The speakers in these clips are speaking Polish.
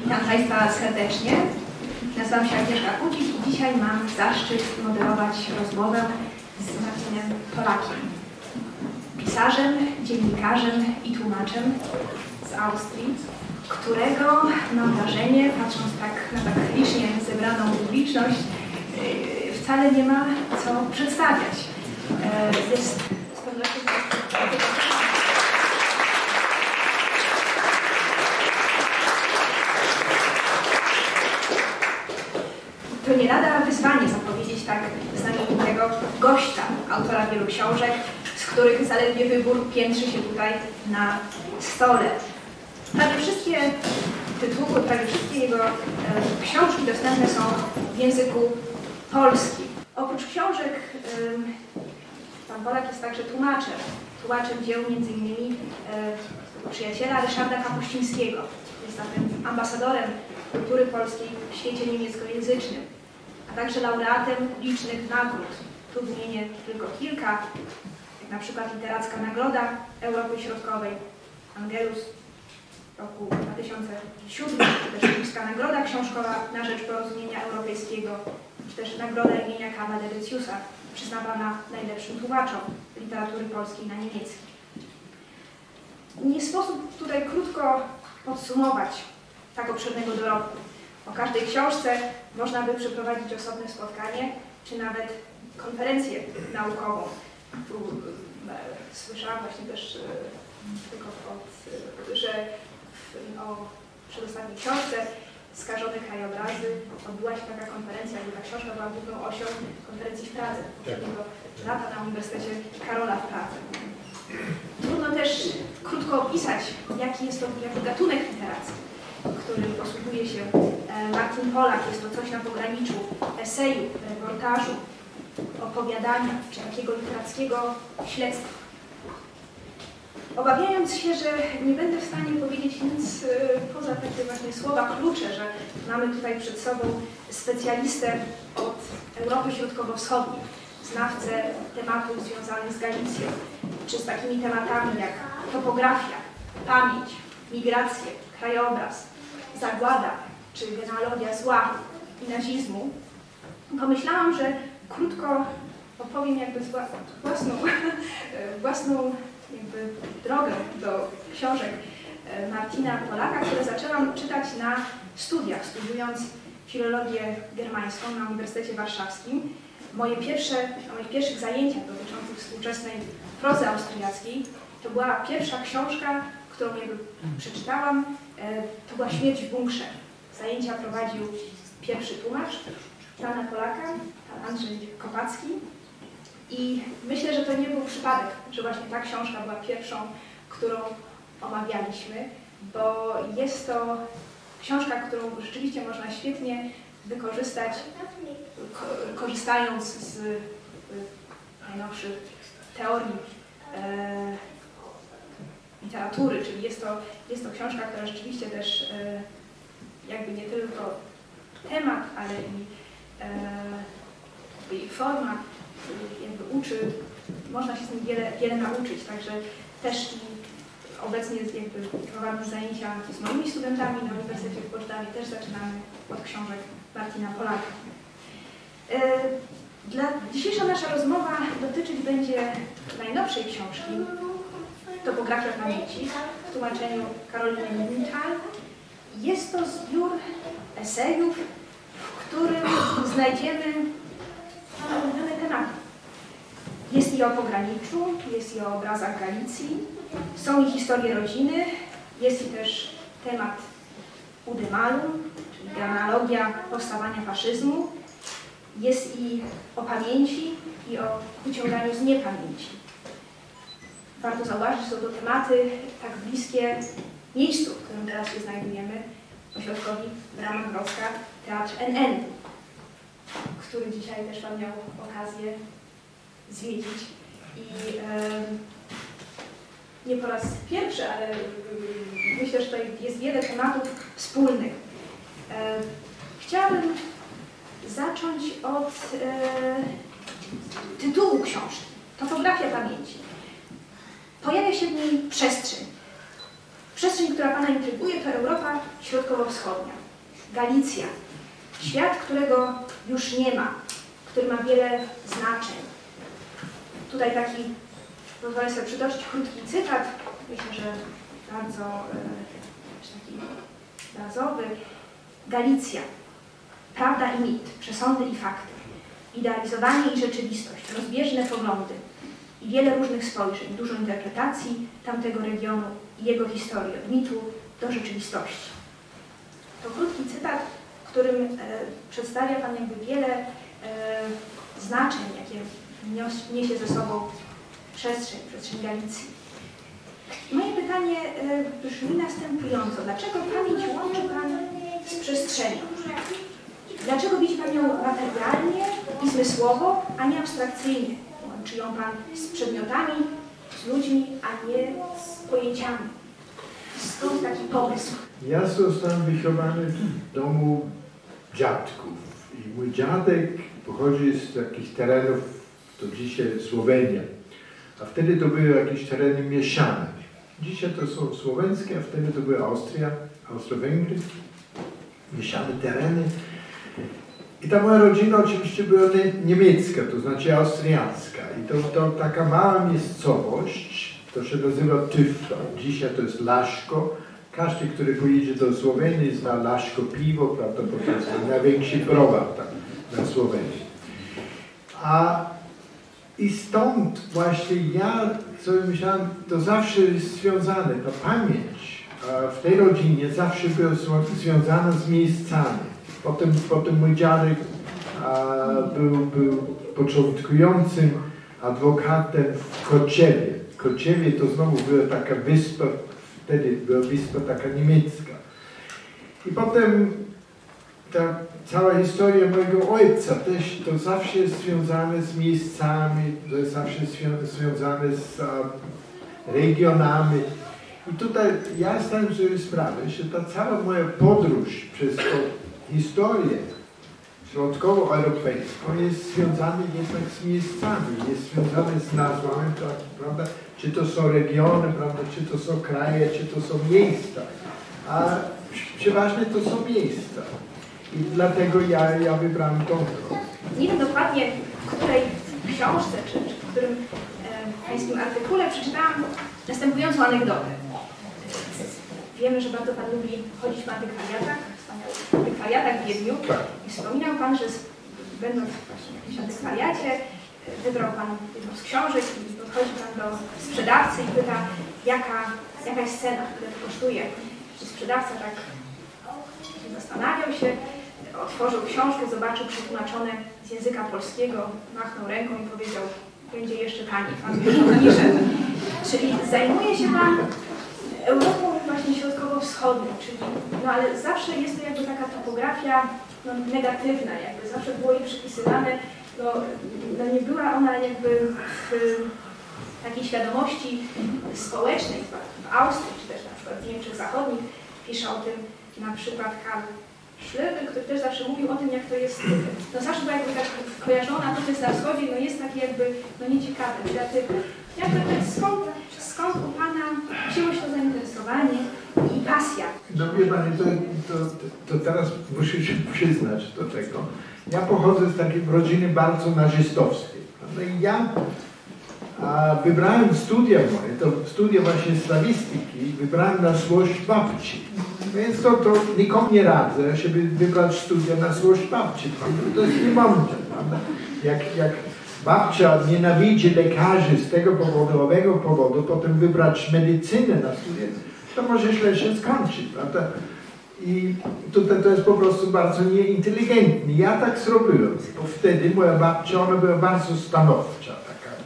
Witam Państwa serdecznie. Nazywam się Agnieszka Kucik i dzisiaj mam zaszczyt moderować rozmowę z Martinem Polakiem, pisarzem, dziennikarzem i tłumaczem z Austrii, którego, mam wrażenie, patrząc tak na tak licznie zebraną publiczność, wcale nie ma co przedstawiać. Jest z pewnością... To nie lada wyzwanie zapowiedzieć tak znamienitego gościa, autora wielu książek, z których zaledwie wybór piętrzy się tutaj na stole. Prawie wszystkie tytuły, prawie wszystkie jego książki dostępne są w języku polskim. Oprócz książek pan Polak jest także tłumaczem dzieł m.in. przyjaciela Ryszarda Kapuścińskiego. Jest zatem ambasadorem kultury polskiej w świecie niemieckojęzycznym, a także laureatem licznych nagród. Tu wymienię tylko kilka, jak na przykład Literacka Nagroda Europy Środkowej, Angelus w roku 2007, czy też Rzymska Nagroda Książkowa na rzecz Porozumienia Europejskiego, czy też Nagroda imienia Karla Debrecjusa, przyznawana najlepszym tłumaczom literatury polskiej na niemiecki. Nie sposób tutaj krótko podsumować tak obszernego dorobku. O każdej książce można by przeprowadzić osobne spotkanie, czy nawet konferencję naukową. Tu słyszałam właśnie też tylko że o przedostatniej książce Skażone krajobrazy odbyła się taka konferencja, gdzie ta książka była główną osią konferencji w Pradze poprzedniego lata na Uniwersytecie Karola w Pradze. Trudno też krótko opisać, jaki jest to gatunek literacki, którym posługuje się Martin Polak. Jest to coś na pograniczu eseju, reportażu, opowiadania czy takiego literackiego śledztwa. Obawiając się, że nie będę w stanie powiedzieć nic poza takie właśnie słowa klucze, że mamy tutaj przed sobą specjalistę od Europy Środkowo-Wschodniej, znawcę tematów związanych z Galicją, czy z takimi tematami jak topografia, pamięć, migracje, krajobraz, zagłada, czy genealogia zła i nazizmu, pomyślałam, że krótko opowiem jakby własną jakby drogę do książek Martina Polaka, które zaczęłam czytać na studiach, studiując filologię germańską na Uniwersytecie Warszawskim. Na moich pierwszych zajęciach dotyczących współczesnej prozy austriackiej to była pierwsza książka, którą jakby przeczytałam, to była Śmierć w bunkrze. Zajęcia prowadził pierwszy tłumacz pana Polaka, pan Andrzej Kopacki. I myślę, że to nie był przypadek, że właśnie ta książka była pierwszą, którą omawialiśmy, bo jest to książka, którą rzeczywiście można świetnie wykorzystać, korzystając z najnowszych teorii literatury, czyli jest to książka, która rzeczywiście też jakby nie tylko temat, ale i jej forma jakby uczy, można się z nim wiele nauczyć, także też obecnie jakby prowadzę zajęcia z moimi studentami na Uniwersytecie w Poczdamie, też zaczynamy od książek Martina Polaka. Dzisiejsza nasza rozmowa dotyczyć będzie najnowszej książki Topografia pamięci w tłumaczeniu Karoliny Niebenthal. Jest to zbiór esejów, w którym znajdziemy dane tematy. Jest i o pograniczu, jest i o obrazach Galicji, są i historie rodziny, jest i też temat Udemalum, czyli genealogia powstawania faszyzmu, jest i o pamięci i o uciąganiu z niepamięci. Warto zauważyć, że są to tematy tak bliskie miejscu, w którym teraz się znajdujemy, ośrodkowi Brama Grodzka, Teatr NN, który dzisiaj też Pan miał okazję zwiedzić. I nie po raz pierwszy, ale myślę, że tutaj jest wiele tematów wspólnych. Chciałabym zacząć od tytułu książki. Topografia pamięci. Pojawia się w niej przestrzeń. Przestrzeń, która Pana intryguje, to Europa Środkowo-Wschodnia, Galicja. Świat, którego już nie ma, który ma wiele znaczeń. Tutaj taki, pozwolę sobie przytoczyć krótki cytat, myślę, że bardzo taki obrazowy. Galicja. Prawda i mit, przesądy i fakty, idealizowanie i rzeczywistość, rozbieżne poglądy i wiele różnych spojrzeń, dużo interpretacji tamtego regionu i jego historii, od mitu do rzeczywistości. To krótki cytat, w którym przedstawia Pan jakby wiele znaczeń, jakie niesie ze sobą przestrzeń Galicji. Moje pytanie brzmi następująco. Dlaczego pamięć łączy Pan z przestrzenią? Dlaczego widzi Pan ją materialnie i zmysłowo, a nie abstrakcyjnie? Łączy ją Pan z przedmiotami, z ludźmi, a nie z pojęciami. Skąd taki pomysł? Ja zostałem wychowany w domu dziadków i mój dziadek pochodzi z takich terenów, to dzisiaj Słowenia, a wtedy to były jakieś tereny mieszane. Dzisiaj to są słowenskie, a wtedy to były Austria, Austro-Węgry, mieszane tereny. I ta moja rodzina oczywiście była niemiecka, to znaczy austriacka. I to taka mała miejscowość, to się nazywa Tüfla. Dzisiaj to jest Laszko. Każdy, który pojedzie do Słowenii, zna Laszko piwo, prawda, bo to jest największy browar tam na Słowenii. I stąd właśnie ja sobie myślałem, to zawsze jest związane, ta pamięć w tej rodzinie zawsze była związana z miejscami. Potem mój dziadek był początkującym adwokatem w Kociewie. Kociewie to znowu była taka wyspa, wtedy była wyspa taka niemiecka. I potem ta cała historia mojego ojca też to zawsze jest związane z miejscami, to jest zawsze związane z regionami. I tutaj ja zdałem sobie sprawę, że ta cała moja podróż przez tą historię środkowoeuropejską jest związana jednak z miejscami, jest związana z nazwami, prawda? Czy to są regiony, prawda? Czy to są kraje, czy to są miejsca. A przeważnie to są miejsca. I dlatego ja wybrałem tą drogę. Nie wiem dokładnie, w której książce, czy w którym pańskim artykule przeczytałam następującą anegdotę. Wiemy, że bardzo Pan lubi chodzić po antykwariatach, wspaniałych antykwariatach w Wiedniu. Tak. I wspominał Pan, że będąc właśnie w jakimś antykwariacie, wybrał Pan jedną z książek i podchodzi Pan do sprzedawcy i pyta, jaka jest cena, ile to kosztuje. I sprzedawca tak zastanawiał się, otworzył książkę, zobaczył przetłumaczone z języka polskiego, machnął ręką i powiedział, będzie jeszcze taniej, Pan niżej. Czyli zajmuje się Pan Europą właśnie środkowo-wschodnią, czyli, no ale zawsze jest to jakby taka topografia negatywna, jakby zawsze było jej przypisywane, no nie była ona jakby w takiej świadomości społecznej, w Austrii, czy też na przykład w Niemczech Zachodnich, pisze o tym na przykład Karl Schlögl, który też zawsze mówił o tym, jak to jest, no zawsze była jakby tak kojarzona, to co jest na wschodzie, no jest takie jakby, no nieciekawe, negatywne. Jak to jest, skąd u Pana wzięło się to zainteresowanie i pasja? No wie Pani, to teraz muszę się przyznać do tego. Ja pochodzę z takiej rodziny bardzo nazistowskiej. No i ja wybrałem studia moje, to studia właśnie slawistyki, wybrałem na złość babci. Więc to nikomu nie radzę, żeby wybrać studia na złość babci. To jest niemądre, prawda? Jak babcia nienawidzi lekarzy z tego powodu, owego powodu, potem wybrać medycynę na studia, to może źle się skończyć, prawda? I tutaj to jest po prostu bardzo nieinteligentne. Ja tak zrobiłem, bo wtedy moja babcia, ona była bardzo stanowcza, taka.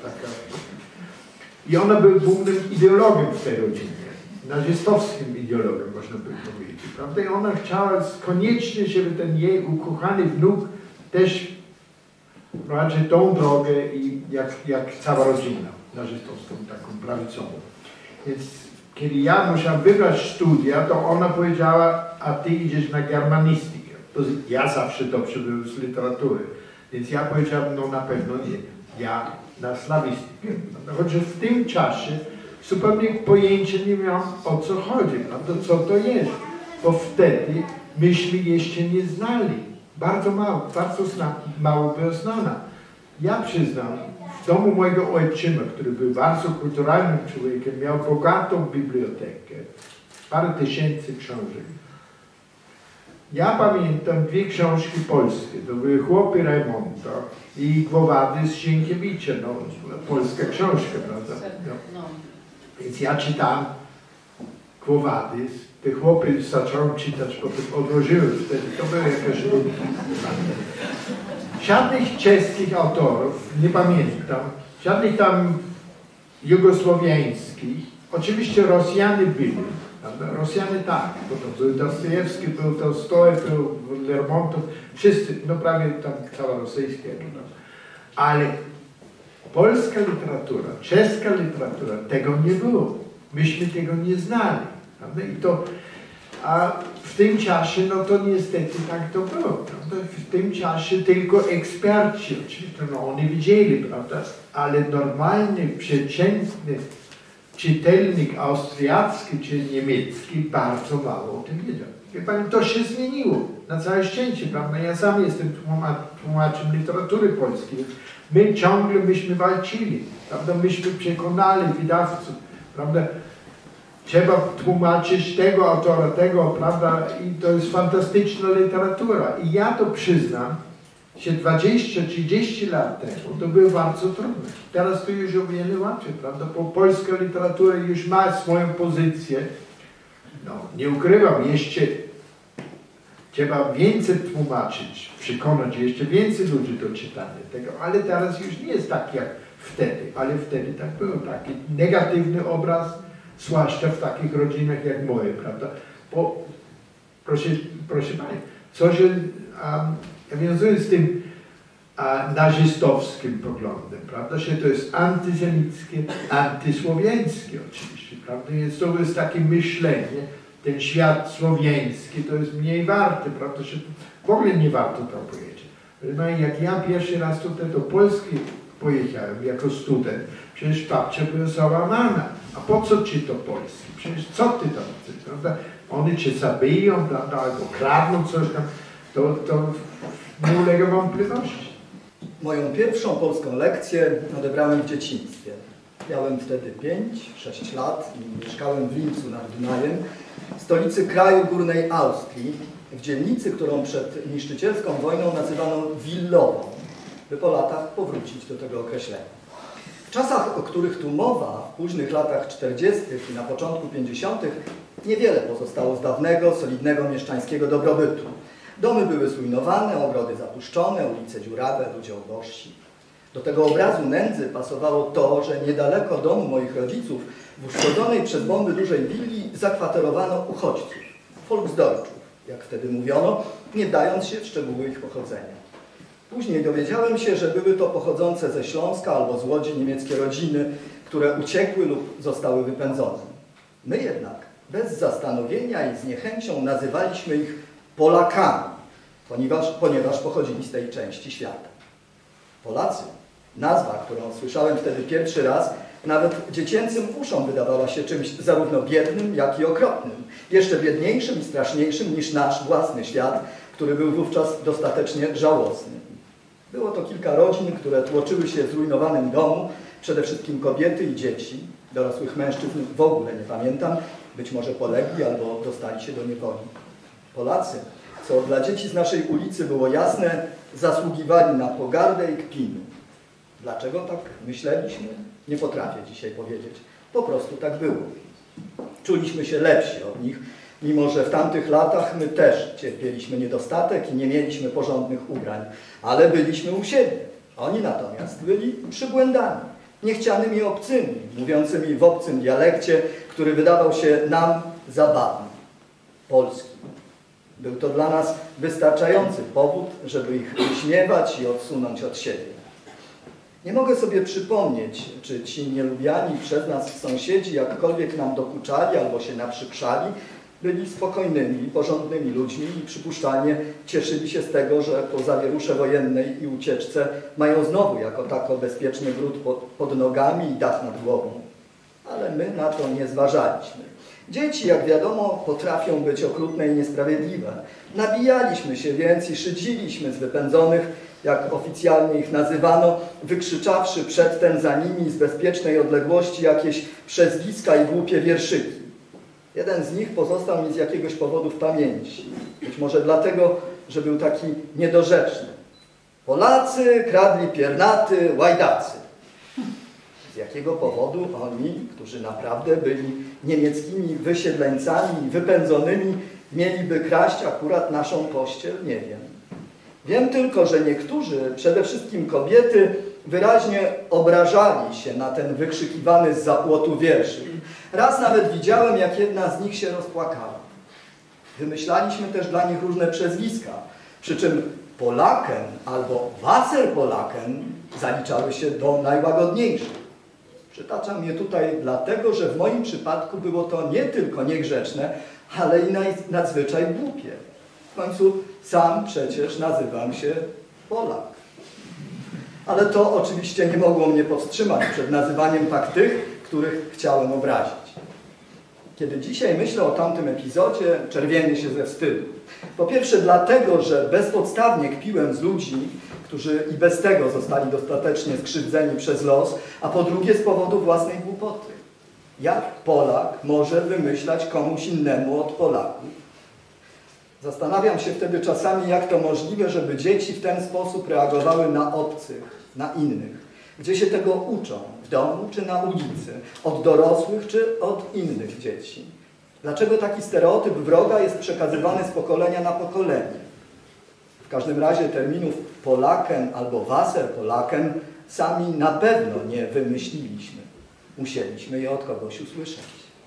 I ona była głównym ideologiem w tej rodzinie, nazistowskim ideologiem, można by powiedzieć, prawda? I ona chciała koniecznie, żeby ten jej ukochany wnuk też prowadził tą drogę i jak cała rodzina nazistowską, taką prawicową. Więc kiedy ja musiałem wybrać studia, to ona powiedziała, a ty idziesz na germanistykę. To ja zawsze dobrze byłem z literatury. Więc ja powiedziałem, no na pewno nie. Ja na slawistykę. Choć w tym czasie zupełnie pojęcia nie miałem, o co chodzi, prawda? Co to jest. Bo wtedy myśmy jeszcze nie znali. Bardzo mało było znana. Ja przyznam, w domu mojego ojczyma, który był bardzo kulturalnym człowiekiem, miał bogatą bibliotekę, parę tysięcy książek. Ja pamiętam dwie książki polskie, to były Chłopy Rajmonta i Głowady z Sienkiewicza, no, polska książka, prawda? No. Więc ja czytałem Głowady, te chłopy zacząłem czytać, potem odłożyłem wtedy, to były jakaś żadnych czeskich autorów, nie pamiętam, żadnych tam jugosłowiańskich, oczywiście Rosjanie byli. Rosjanie tak, bo to był Dostojewski, był Tolstoj, był Lermontow, wszyscy, no prawie tam cała rosyjska. No. Ale polska literatura, czeska literatura, tego nie było. Myśmy tego nie znali. Prawda? I to, a w tym czasie, no to niestety tak to było. Prawda? W tym czasie tylko eksperci, oczywiście, no oni widzieli, prawda? Ale normalny, przeciętny czytelnik austriacki czy niemiecki bardzo mało o tym wiedział. Wie pani, to się zmieniło na całe szczęście, prawda? Ja sam jestem tłumaczem literatury polskiej. My ciągle myśmy walczyli, prawda? Myśmy przekonali wydawców, prawda? Trzeba tłumaczyć tego autora, tego, prawda? I to jest fantastyczna literatura. I ja to przyznam, że 20-30 lat temu to było bardzo trudne. Teraz to już o wiele łatwiej, prawda? Bo polska literatura już ma swoją pozycję. No, nie ukrywam, jeszcze trzeba więcej tłumaczyć, przekonać jeszcze więcej ludzi do czytania tego, ale teraz już nie jest tak jak wtedy, ale wtedy tak było, taki negatywny obraz, zwłaszcza w takich rodzinach jak moje, prawda? Bo, proszę Pani, co się wiązuje z tym nazistowskim poglądem, prawda, że to jest antysemickie, antysłowiańskie oczywiście, prawda, więc to jest takie myślenie, ten świat słowiański to jest mniej warty, prawda, że w ogóle nie warto tam powiedzieć. No i jak ja pierwszy raz tutaj do Polski pojechałem jako student, przecież babcia była załamana, a po co ci to polski, przecież co ty tam chcesz, prawda, oni cię zabiją, prawda, albo kradną coś tam, to nie ulega wątpliwości. Moją pierwszą polską lekcję odebrałem w dzieciństwie. Miałem wtedy 5-6 lat i mieszkałem w Lincu nad Dunajem, stolicy kraju górnej Austrii, w dzielnicy, którą przed niszczycielską wojną nazywano Willową, by po latach powrócić do tego określenia. W czasach, o których tu mowa, w późnych latach 40. i na początku 50. niewiele pozostało z dawnego, solidnego mieszczańskiego dobrobytu. Domy były zrujnowane, ogrody zapuszczone, ulice dziurawe, ludzie ubożsi. Do tego obrazu nędzy pasowało to, że niedaleko domu moich rodziców, w uszkodzonej przez bomby dużej willi, zakwaterowano uchodźców, Volksdeutschów, jak wtedy mówiono, nie wdając się w szczegóły ich pochodzenia. Później dowiedziałem się, że były to pochodzące ze Śląska albo z Łodzi niemieckie rodziny, które uciekły lub zostały wypędzone. My jednak bez zastanowienia i z niechęcią nazywaliśmy ich Polakami, ponieważ pochodzili z tej części świata. Polacy, nazwa, którą słyszałem wtedy pierwszy raz, nawet dziecięcym uszom wydawała się czymś zarówno biednym, jak i okropnym, jeszcze biedniejszym i straszniejszym niż nasz własny świat, który był wówczas dostatecznie żałosny. Było to kilka rodzin, które tłoczyły się w zrujnowanym domu, przede wszystkim kobiety i dzieci, dorosłych mężczyzn w ogóle nie pamiętam, być może polegli albo dostali się do niewoli. Polacy, co dla dzieci z naszej ulicy było jasne, zasługiwali na pogardę i kpiny. Dlaczego tak myśleliśmy? Nie potrafię dzisiaj powiedzieć. Po prostu tak było. Czuliśmy się lepsi od nich, mimo że w tamtych latach my też cierpieliśmy niedostatek i nie mieliśmy porządnych ubrań, ale byliśmy u siebie. Oni natomiast byli przybłędami, niechcianymi obcymi, mówiącymi w obcym dialekcie, który wydawał się nam zabawny, polski. Był to dla nas wystarczający powód, żeby ich wyśmiewać i odsunąć od siebie. Nie mogę sobie przypomnieć, czy ci nielubiani przez nas sąsiedzi jakkolwiek nam dokuczali albo się naprzykrzali, byli spokojnymi, porządnymi ludźmi i przypuszczalnie cieszyli się z tego, że po zawierusze wojennej i ucieczce mają znowu jako tako bezpieczny gród pod nogami i dach nad głową. Ale ale my na to nie zważaliśmy. Dzieci, jak wiadomo, potrafią być okrutne i niesprawiedliwe. Nabijaliśmy się więc i szydziliśmy z wypędzonych, jak oficjalnie ich nazywano, wykrzyczawszy przedtem za nimi z bezpiecznej odległości jakieś przezwiska i głupie wierszyki. Jeden z nich pozostał mi z jakiegoś powodu w pamięci. Być może dlatego, że był taki niedorzeczny. Polacy kradli piernaty, łajdacy. Z jakiego powodu oni, którzy naprawdę byli niemieckimi wysiedleńcami i wypędzonymi, mieliby kraść akurat naszą pościel, nie wiem. Wiem tylko, że niektórzy, przede wszystkim kobiety, wyraźnie obrażali się na ten wykrzykiwany z zapłotu wierszyk. Raz nawet widziałem, jak jedna z nich się rozpłakała. Wymyślaliśmy też dla nich różne przezwiska, przy czym Polaken albo Wasserpolaken zaliczały się do najłagodniejszych. Przytaczam je tutaj dlatego, że w moim przypadku było to nie tylko niegrzeczne, ale i nadzwyczaj głupie. W końcu sam przecież nazywam się Polak. Ale to oczywiście nie mogło mnie powstrzymać przed nazywaniem tak tych, których chciałem obrazić. Kiedy dzisiaj myślę o tamtym epizodzie, czerwienię się ze wstydu. Po pierwsze dlatego, że bezpodstawnie kpiłem z ludzi, którzy i bez tego zostali dostatecznie skrzywdzeni przez los, a po drugie z powodu własnej głupoty. Jak Polak może wymyślać komuś innemu od Polaków? Zastanawiam się wtedy czasami, jak to możliwe, żeby dzieci w ten sposób reagowały na obcych, na innych. Gdzie się tego uczą? W domu czy na ulicy? Od dorosłych czy od innych dzieci? Dlaczego taki stereotyp wroga jest przekazywany z pokolenia na pokolenie? W każdym razie terminów Polaken albo Wasserpolaken sami na pewno nie wymyśliliśmy. Musieliśmy je od kogoś usłyszeć.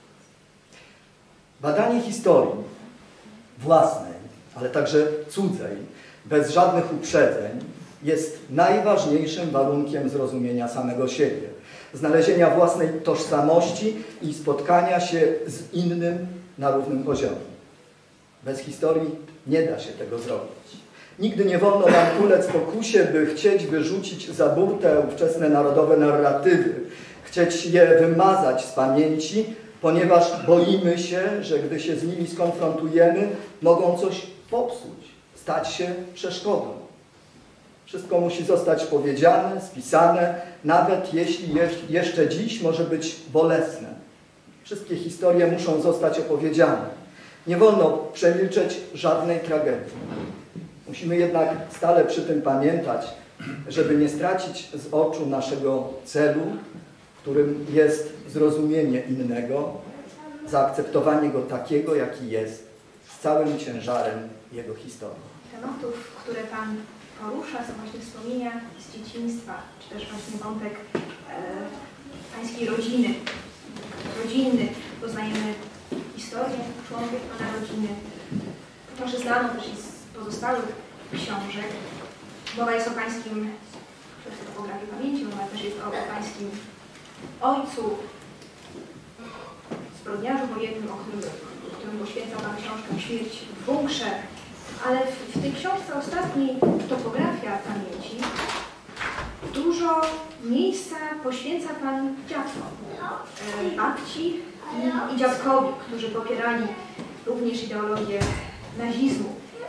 Badanie historii własnej, ale także cudzej, bez żadnych uprzedzeń, jest najważniejszym warunkiem zrozumienia samego siebie, znalezienia własnej tożsamości i spotkania się z innym na równym poziomie. Bez historii nie da się tego zrobić. Nigdy nie wolno nam ulec pokusie, by chcieć wyrzucić za burtę ówczesne narodowe narratywy, chcieć je wymazać z pamięci, ponieważ boimy się, że gdy się z nimi skonfrontujemy, mogą coś popsuć, stać się przeszkodą. Wszystko musi zostać powiedziane, spisane, nawet jeśli jeszcze dziś może być bolesne. Wszystkie historie muszą zostać opowiedziane. Nie wolno przemilczeć żadnej tragedii. Musimy jednak stale przy tym pamiętać, żeby nie stracić z oczu naszego celu, którym jest zrozumienie innego, zaakceptowanie go takiego, jaki jest, z całym ciężarem jego historii. Tematów, które Pan porusza, są właśnie wspomnienia z dzieciństwa, czy też właśnie wątek Pańskiej rodziny, rodzinny. Poznajemy historię członków Pana rodziny. Proszę znaną też i z pozostałych książek. Mowa jest o Pańskim, przez topografię pamięci, mowa też jest o Pańskim ojcu, zbrodniarzu wojennym, o którym poświęcał Pan książkę Śmierć w bunkrze. Ale w tej książce ostatniej, Topografia pamięci, dużo miejsca poświęca Pan dziadkom, babci i dziadkowi, którzy popierali również ideologię nazizmu.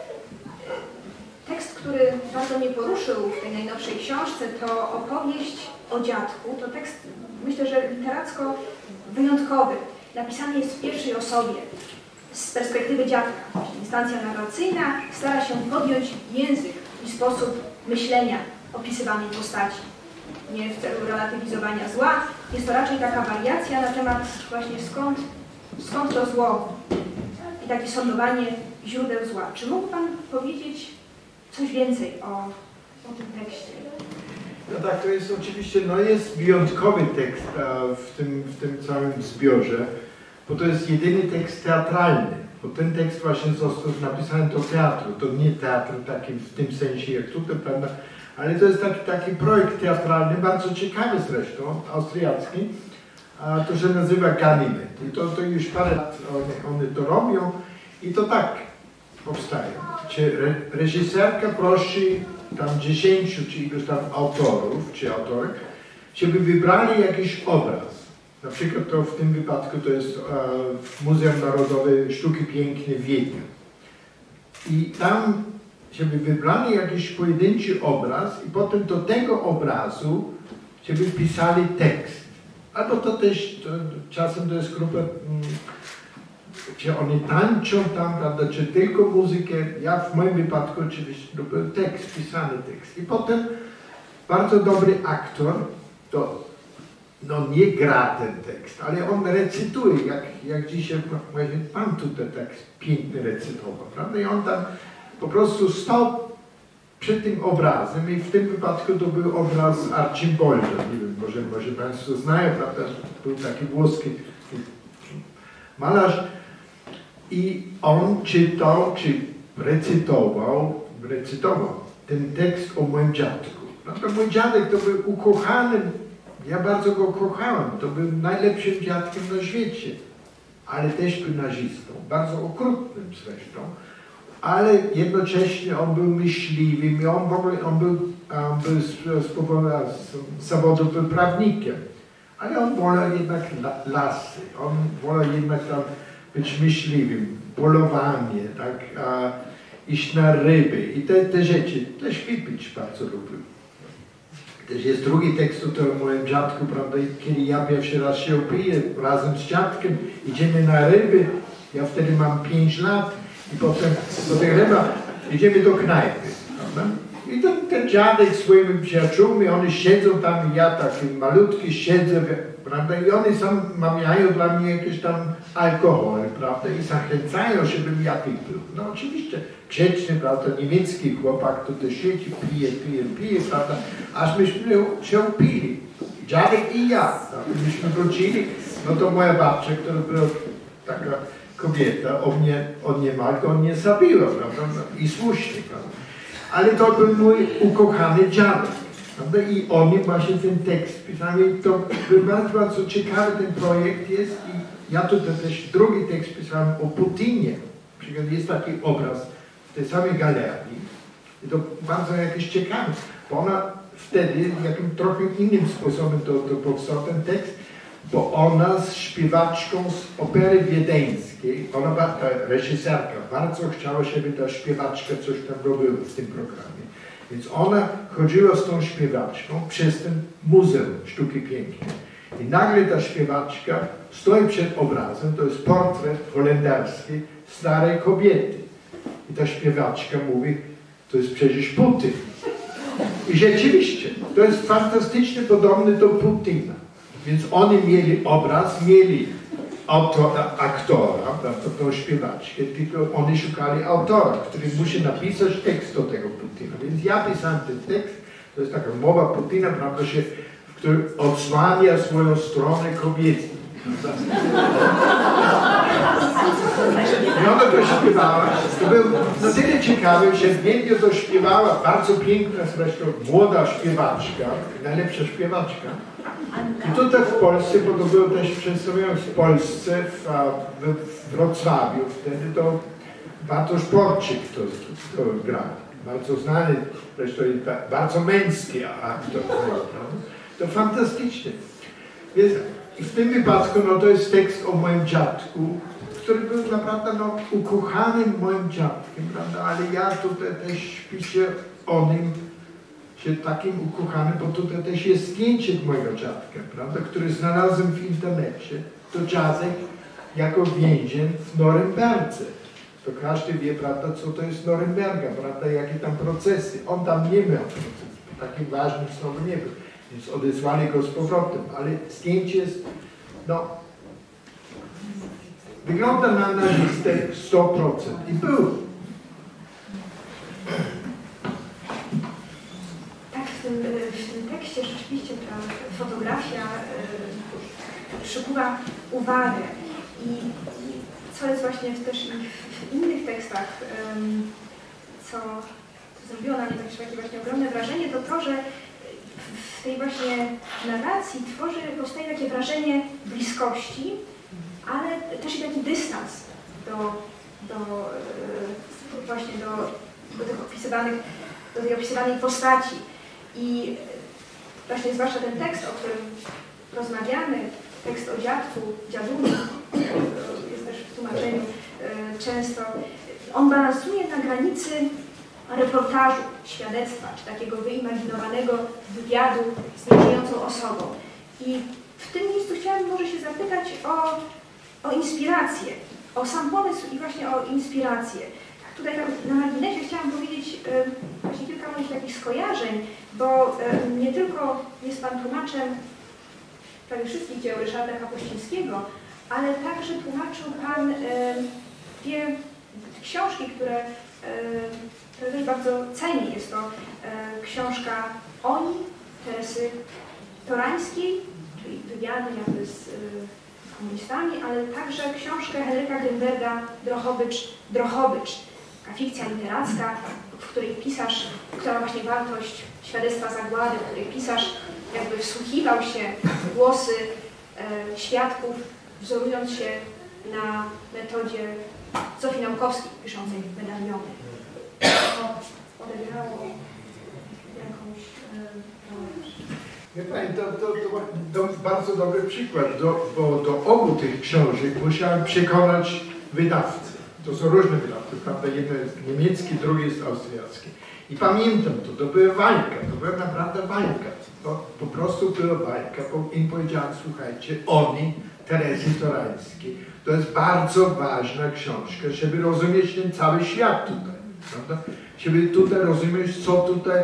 Tekst, który bardzo mnie poruszył w tej najnowszej książce, to opowieść o dziadku. To tekst, myślę, że literacko wyjątkowy. Napisany jest w pierwszej osobie, z perspektywy dziadka. Instancja narracyjna stara się podjąć język i sposób myślenia opisywanej postaci. Nie w celu relatywizowania zła. Jest to raczej taka wariacja na temat właśnie skąd to zło i takie sądowanie źródeł zła. Czy mógł Pan powiedzieć coś więcej o tym tekście? No tak, to jest oczywiście, jest wyjątkowy tekst w tym całym zbiorze, bo to jest jedyny tekst teatralny, bo ten tekst właśnie został napisany do teatru, to nie teatr taki w tym sensie jak tutaj, prawda, ale to jest taki projekt teatralny, bardzo ciekawy zresztą, austriacki, to się nazywa Ganiment. I to już parę lat one to robią i to tak powstaje. Reżyserka prosi tam 10 czy iluś tam autorów, czy autorek, żeby wybrali jakiś obraz. Na przykład to w tym wypadku to jest w Muzeum Narodowym Sztuki Pięknej w Wiedniu. I tam żeby wybrali jakiś pojedynczy obraz i potem do tego obrazu żeby pisali tekst. Albo to też, czasem to jest grupa, czy oni tańczą tam, prawda, czy tylko muzykę. Ja w moim wypadku oczywiście robię tekst, pisany tekst. I potem bardzo dobry aktor, to no nie gra ten tekst, ale on recytuje, jak dzisiaj właśnie pan tutaj tekst piękny recytował, prawda? I on tam po prostu stał przed tym obrazem i w tym wypadku to był obraz Archimbolda, nie wiem, może Państwo znają, prawda? Był taki włoski malarz i on czytał, czy recytował ten tekst o moim dziadku. Prawda? Mój dziadek to był ukochany, ja bardzo go kochałem, to był najlepszym dziadkiem na świecie, ale też był nazistą, bardzo okrutnym zresztą, ale jednocześnie on był myśliwym i on w ogóle był z powodu zawodu był prawnikiem, ale on wolał jednak lasy, on wolał jednak tam być myśliwym, polowanie, tak, iść na ryby i te rzeczy, też wypić bardzo lubił. Też jest drugi tekst o moim dziadku, prawda, kiedy ja pierwszy raz się opiję razem z dziadkiem, idziemy na ryby, ja wtedy mam 5 lat i potem do tej ryba idziemy do knajpy, prawda? I ten dziadek z swoimi przyjaciółmi, oni siedzą tam i ja taki malutki siedzę, prawda, i oni sam mają dla mnie jakiś tam alkohol, prawda, i zachęcają, żebym ja pił. No oczywiście grzeczny, prawda, niemiecki chłopak tutaj siedzi, pije, prawda, aż myśmy się upili. Dziadek i ja, prawda, myśmy wrócili, no to moja babcia, która była taka kobieta, od mnie zabiła, prawda, i słusznie, prawda. Ale to był mój ukochany dziadek, prawda, i oni właśnie ten tekst pisali, to był bardzo ciekawy ten projekt jest i ja tutaj też drugi tekst pisałem o Putinie. Na przykład jest taki obraz w tej samej galerii i to bardzo jakiś ciekawy, bo ona wtedy jakim trochę innym sposobem to powstał ten tekst, bo ona z śpiewaczką z opery wiedeńskiej, ona ta reżyserka bardzo chciała, żeby ta śpiewaczka coś tam robiła w tym programie. Więc ona chodziła z tą śpiewaczką przez ten Muzeum Sztuki Pięknej. I nagle ta śpiewaczka stoi przed obrazem, to jest portret holenderski starej kobiety. I ta śpiewaczka mówi, to jest przecież Putin. I rzeczywiście, to jest fantastycznie podobne do Putina. Więc oni mieli obraz, mieli aktora, prawda, tą śpiewaczkę, tylko oni szukali autora, który musi napisać tekst do tego Putina. Więc ja pisałem ten tekst, to jest taka mowa Putina, prawda, który odsłania swoją stronę kobiecą. I ona to śpiewała, to był na tyle ciekawe, że Wiedniu to śpiewała, bardzo piękna zresztą, młoda śpiewaczka, najlepsza śpiewaczka. I tutaj w Polsce, bo to było też przedstawione w Polsce, w Wrocławiu, wtedy to Bartosz Porczyk to grał, bardzo znany, zresztą bardzo męski aktor, to fantastycznie. Więc i w tym wypadku no, to jest tekst o moim dziadku, który był naprawdę no, ukochanym moim dziadkiem, prawda? Ale ja tutaj też piszę o nim, że takim ukochanym, bo tutaj też jest zdjęcie mojego dziadka, prawda? Który znalazłem w internecie. To dziadek jako więzień w Norymberdze. To każdy wie, prawda, co to jest Norymberga, prawda? Jakie tam procesy. On tam nie miał procesów, takim ważnym znowu nie był. Więc odesłali go z powrotem, ale zdjęcie jest, no, wygląda na nazistę 100% i był. Tak, w tym tekście rzeczywiście ta fotografia przykuwa uwagę i co jest właśnie też w innych tekstach, co zrobiło na mnie takie właśnie ogromne wrażenie, to to, że w tej właśnie narracji powstaje takie wrażenie bliskości, ale też i taki dystans do tej opisywanej postaci. I właśnie zwłaszcza ten tekst, o którym rozmawiamy, tekst o dziadku, dziaduniu, jest też w tłumaczeniu często. On balansuje na granicy reportażu, świadectwa, czy takiego wyimaginowanego wywiadu z nieżyjącą osobą. I w tym miejscu chciałabym może się zapytać o inspirację, o sam pomysł i właśnie o inspirację. Tutaj na marginesie chciałam powiedzieć właśnie kilka moich takich skojarzeń, bo nie tylko jest Pan tłumaczem prawie wszystkich dzieł Ryszarda Kapuścińskiego, ale także tłumaczył Pan dwie książki, które też bardzo ceni. Jest to książka Oni, Teresy Torańskiej, czyli wywiady jakby z komunistami, ale także książkę Henryka Grünberga Drohobycz, taka fikcja literacka, w której pisarz, która ma właśnie wartość świadectwa zagłady, w której pisarz jakby wsłuchiwał się w głosy świadków, wzorując się na metodzie Zofii Naukowskiej, piszącej medaliony. To odegrało jakąś Wie Pani, to bardzo dobry przykład, bo do obu tych książek musiałem przekonać wydawcę. To są różne wydawcy, prawda? Jedno jest niemiecki, drugi jest austriacki. I pamiętam to była bajka, to była naprawdę bajka. To po prostu była bajka, bo im powiedziałem, słuchajcie, Oni, Teresy Torańskiej, to jest bardzo ważna książka, żeby rozumieć ten cały świat tutaj, prawda? Żeby tutaj rozumieć, co tutaj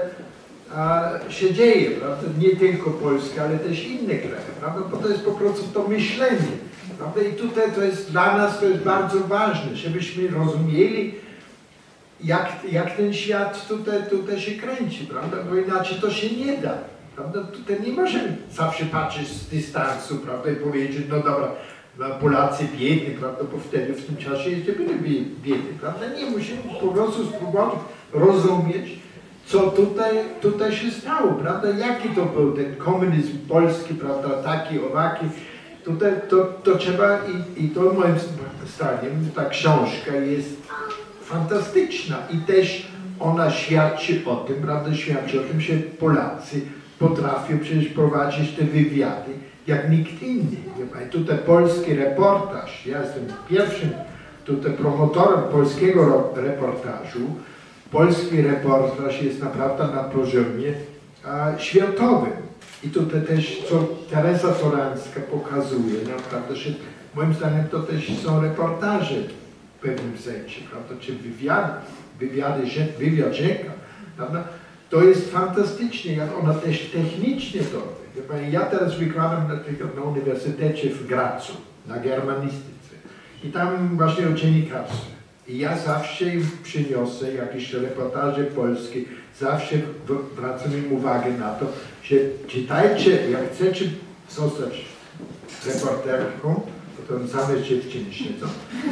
się dzieje, prawda? Nie tylko Polska, ale też inne kraje, prawda? Bo to jest po prostu to myślenie, prawda? I tutaj to jest dla nas to jest bardzo ważne, żebyśmy rozumieli, jak ten świat tutaj się kręci, prawda? Bo inaczej to się nie da, prawda? Tutaj nie możemy zawsze patrzeć z dystansu, prawda? I powiedzieć, no dobra, Polacy biedni, prawda? Bo wtedy w tym czasie jeszcze byli biedni, prawda? Nie, musimy po prostu spróbować rozumieć, co tutaj się stało, prawda? Jaki to był ten komunizm polski, prawda? Taki, owaki. Tutaj to trzeba i to moim zdaniem ta książka jest fantastyczna i też ona świadczy o tym, prawda? Świadczy o tym, że Polacy potrafią przecież prowadzić te wywiady jak nikt inny. Tutaj polski reportaż, ja jestem pierwszym tutaj promotorem polskiego reportażu. Polski reportaż jest naprawdę na poziomie światowym. I tutaj też, co Teresa Torańska pokazuje, naprawdę, że moim zdaniem to też są reportaże w pewnym sensie, prawda, czy wywiad rzeka, prawda? To jest fantastycznie, jak ona też technicznie to robi. Ja teraz wykładam na Uniwersytecie w Gracu, na germanistyce i tam właśnie o dziennikarstwie. I ja zawsze im przyniosę jakieś reportaże polskie, zawsze zwracam im uwagę na to, że czytajcie, jak chcecie zostać reporterką, bo to same dziewczyny siedzą,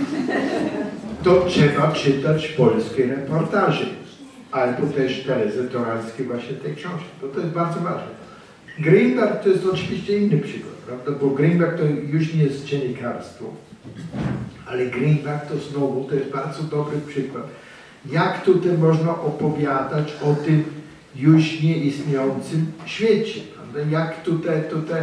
to trzeba czytać polskie reportaże. Albo też Teresy Torańskiej właśnie tej książki. To jest bardzo ważne. Grünberg to jest oczywiście inny przykład, prawda? Bo Grünberg to już nie jest dziennikarstwo. Ale Grünberg to znowu, to jest bardzo dobry przykład. Jak tutaj można opowiadać o tym już nieistniejącym świecie, prawda? Jak tutaj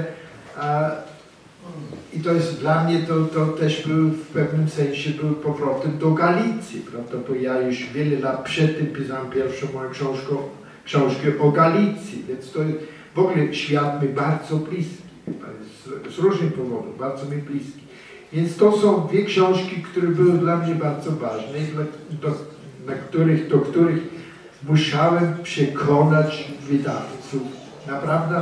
i to jest dla mnie, to też był w pewnym sensie był powrotem do Galicji, prawda? Bo ja już wiele lat przedtem pisałem pierwszą moją książkę o Galicji, więc to jest w ogóle świat mi bardzo bliski, z różnych powodów, bardzo mi bliski. Więc to są dwie książki, które były dla mnie bardzo ważne i do których musiałem przekonać wydawców. Naprawdę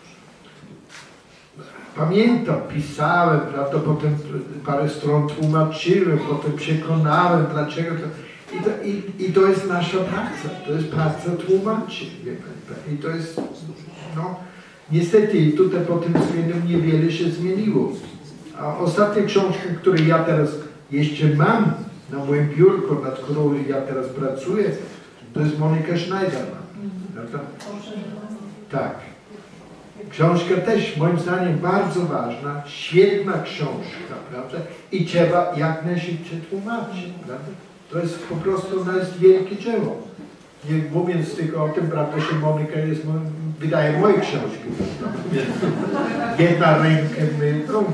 pamiętam, pisałem, prawda, potem parę stron tłumaczyłem, potem przekonałem, dlaczego to... I to jest nasza praca, to jest praca tłumaczy. I to jest, no, niestety tutaj pod tym względem niewiele się zmieniło. A ostatnia książka, którą ja teraz jeszcze mam na moim biurku, nad którą ja teraz pracuję, to jest Monika Schneiderman. Prawda? Tak. Książka też moim zdaniem bardzo ważna, świetna książka, prawda? I trzeba jak najszybciej tłumaczyć, prawda? To jest po prostu, to jest wielkie dzieło. Nie mówiąc tylko o tym, prawda, że Monika jest moją wydaje moje książki. Jedna rękę my drugą.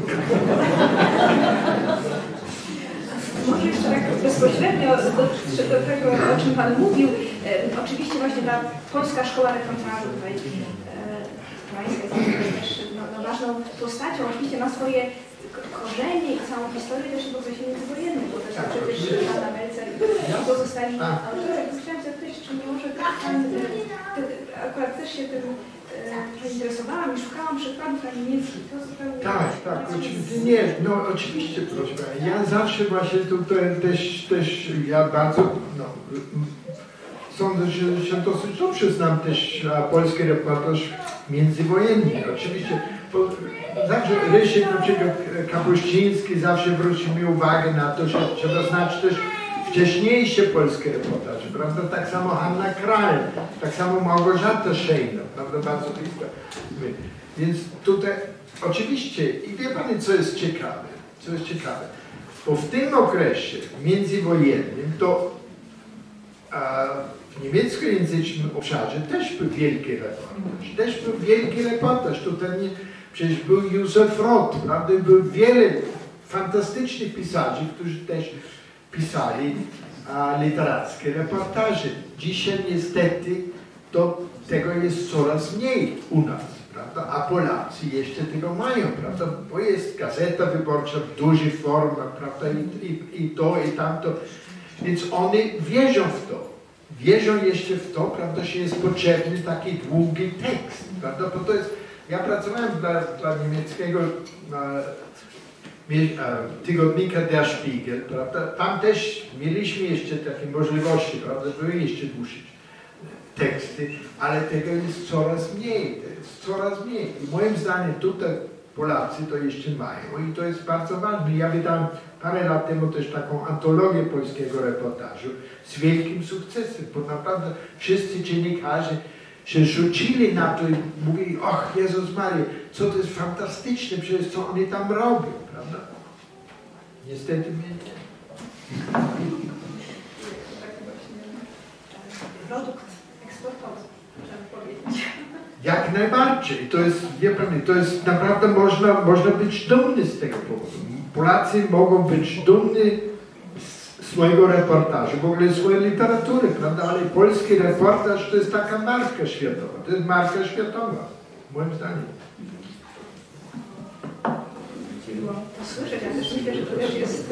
Może jeszcze tak bezpośrednio do tego, o czym Pan mówił. Oczywiście właśnie ta Polska Szkoła Reportażu tutaj Pańska jest też ważną postacią. Oczywiście ma swoje korzenie i całą historię też w okresie międzywojennym, bo też przecież Anna Melzer i pozostali autorzy. Chciałam zapytać, czy nie może Pan, akurat też się tym zainteresowałam i szukałam przykładów na niemieckich. Tak, oczywiście. Nie, no oczywiście, proszę Pana. Ja zawsze właśnie tutaj też ja bardzo, sądzę, że dosyć dobrze znam też polski reportaż międzywojenny. Oczywiście zawsze Rysiek, na przykład Kapuściński zawsze zwrócił mi uwagę na to, że trzeba znać też wcześniejsze polskie reportaże, prawda? Tak samo Hanna Kral, tak samo Małgorzata Szejno, prawda? Bardzo blisko. Więc tutaj oczywiście, i wie Pani, co jest ciekawe, bo w tym okresie międzywojennym to w niemieckojęzycznym obszarze też był wielki reportaż. Tutaj przecież był Józef Roth, prawda? Było wiele fantastycznych pisarzy, którzy też pisali literackie reportaże. Dzisiaj niestety tego jest coraz mniej u nas, prawda? A Polacy jeszcze tego mają, prawda? Bo jest Gazeta Wyborcza w dużych formach, prawda? I to, i tamto. Więc oni wierzą w to. Wierzą jeszcze w to, prawda, że jest potrzebny taki długi tekst, prawda? Bo to jest, ja pracowałem dla niemieckiego tygodnika Der Spiegel, prawda? Tam też mieliśmy jeszcze takie możliwości, prawda? Były jeszcze dłuższe teksty, ale tego jest coraz mniej, I moim zdaniem tutaj Polacy to jeszcze mają i to jest bardzo ważne. Ja wydałem parę lat temu też taką antologię polskiego reportażu z wielkim sukcesem, bo naprawdę wszyscy dziennikarze się rzucili na to i mówili, och Jezus Maria, co to jest fantastyczne, przecież co oni tam robią, prawda? Niestety mnie nie. Produkt eksportowy, trzeba powiedzieć. Jak najbardziej. To jest, wie Pani, to jest naprawdę można być dumny z tego powodu. Polacy mogą być dumni z swojego reportażu, w ogóle swojej literatury, prawda? Ale polski reportaż to jest taka marka światowa. To jest marka światowa, moim zdaniem. Miło to słyszeć, ja też myślę, że to też jest,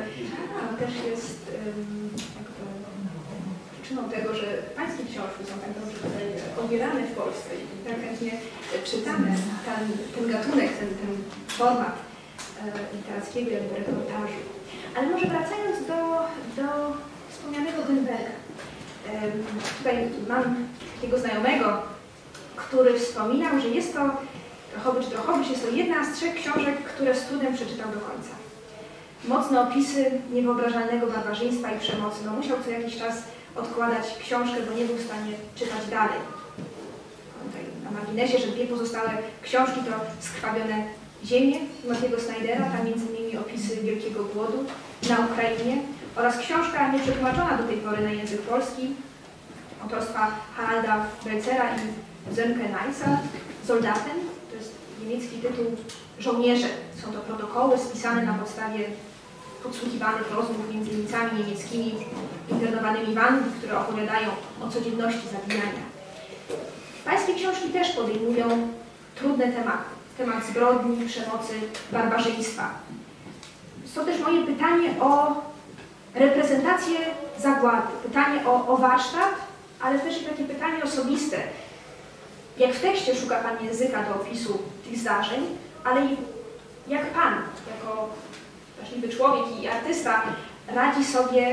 przyczyną tego, że Pańskie książki są tak dobrze tutaj odbierane w Polsce i tak chętnie czytane, ten gatunek, ten format literackiego reportażu. Ale może wracając do wspomnianego Grünberga. Tutaj mam takiego znajomego, który wspominał, że jest to Drohobycz jest to jedna z 3 książek, które z trudem przeczytał do końca. Mocne opisy niewyobrażalnego barbarzyństwa i przemocy. No, musiał co jakiś czas odkładać książkę, bo nie był w stanie czytać dalej. Tutaj na marginesie, że 2 pozostałe książki to Skrwawione ziemie Mattiego Snydera, tam m.in. opisy Wielkiego Głodu na Ukrainie oraz książka nieprzetłumaczona do tej pory na język polski autorstwa Haralda Belzera i Sönke Neisser, Soldaten. To jest niemiecki tytuł Żołnierze. Są to protokoły spisane na podstawie podsłuchiwanych rozmów między jeńcami niemieckimi internowanymi w Anglii, które opowiadają o codzienności zabijania. Pańskie książki też podejmują trudne tematy. Temat zbrodni, przemocy, barbarzyństwa. To też moje pytanie o reprezentację zagłady, pytanie o warsztat, ale też i takie pytanie osobiste. Jak w tekście szuka Pan języka do opisu tych zdarzeń, ale i jak Pan, jako wrażliwy człowiek i artysta, radzi sobie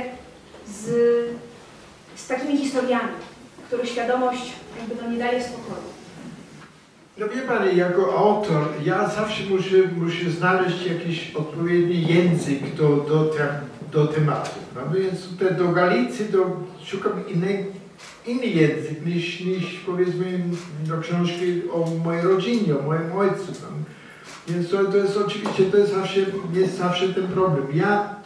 z takimi historiami, których świadomość jakby nie daje spokoju. No wie Pani, jako autor, ja zawsze muszę znaleźć jakiś odpowiedni język do tematu. Prawda? Więc tutaj do Galicji szukam inny język niż powiedzmy do książki o mojej rodzinie, o moim ojcu. Prawda? Więc to jest oczywiście, jest zawsze ten problem. Ja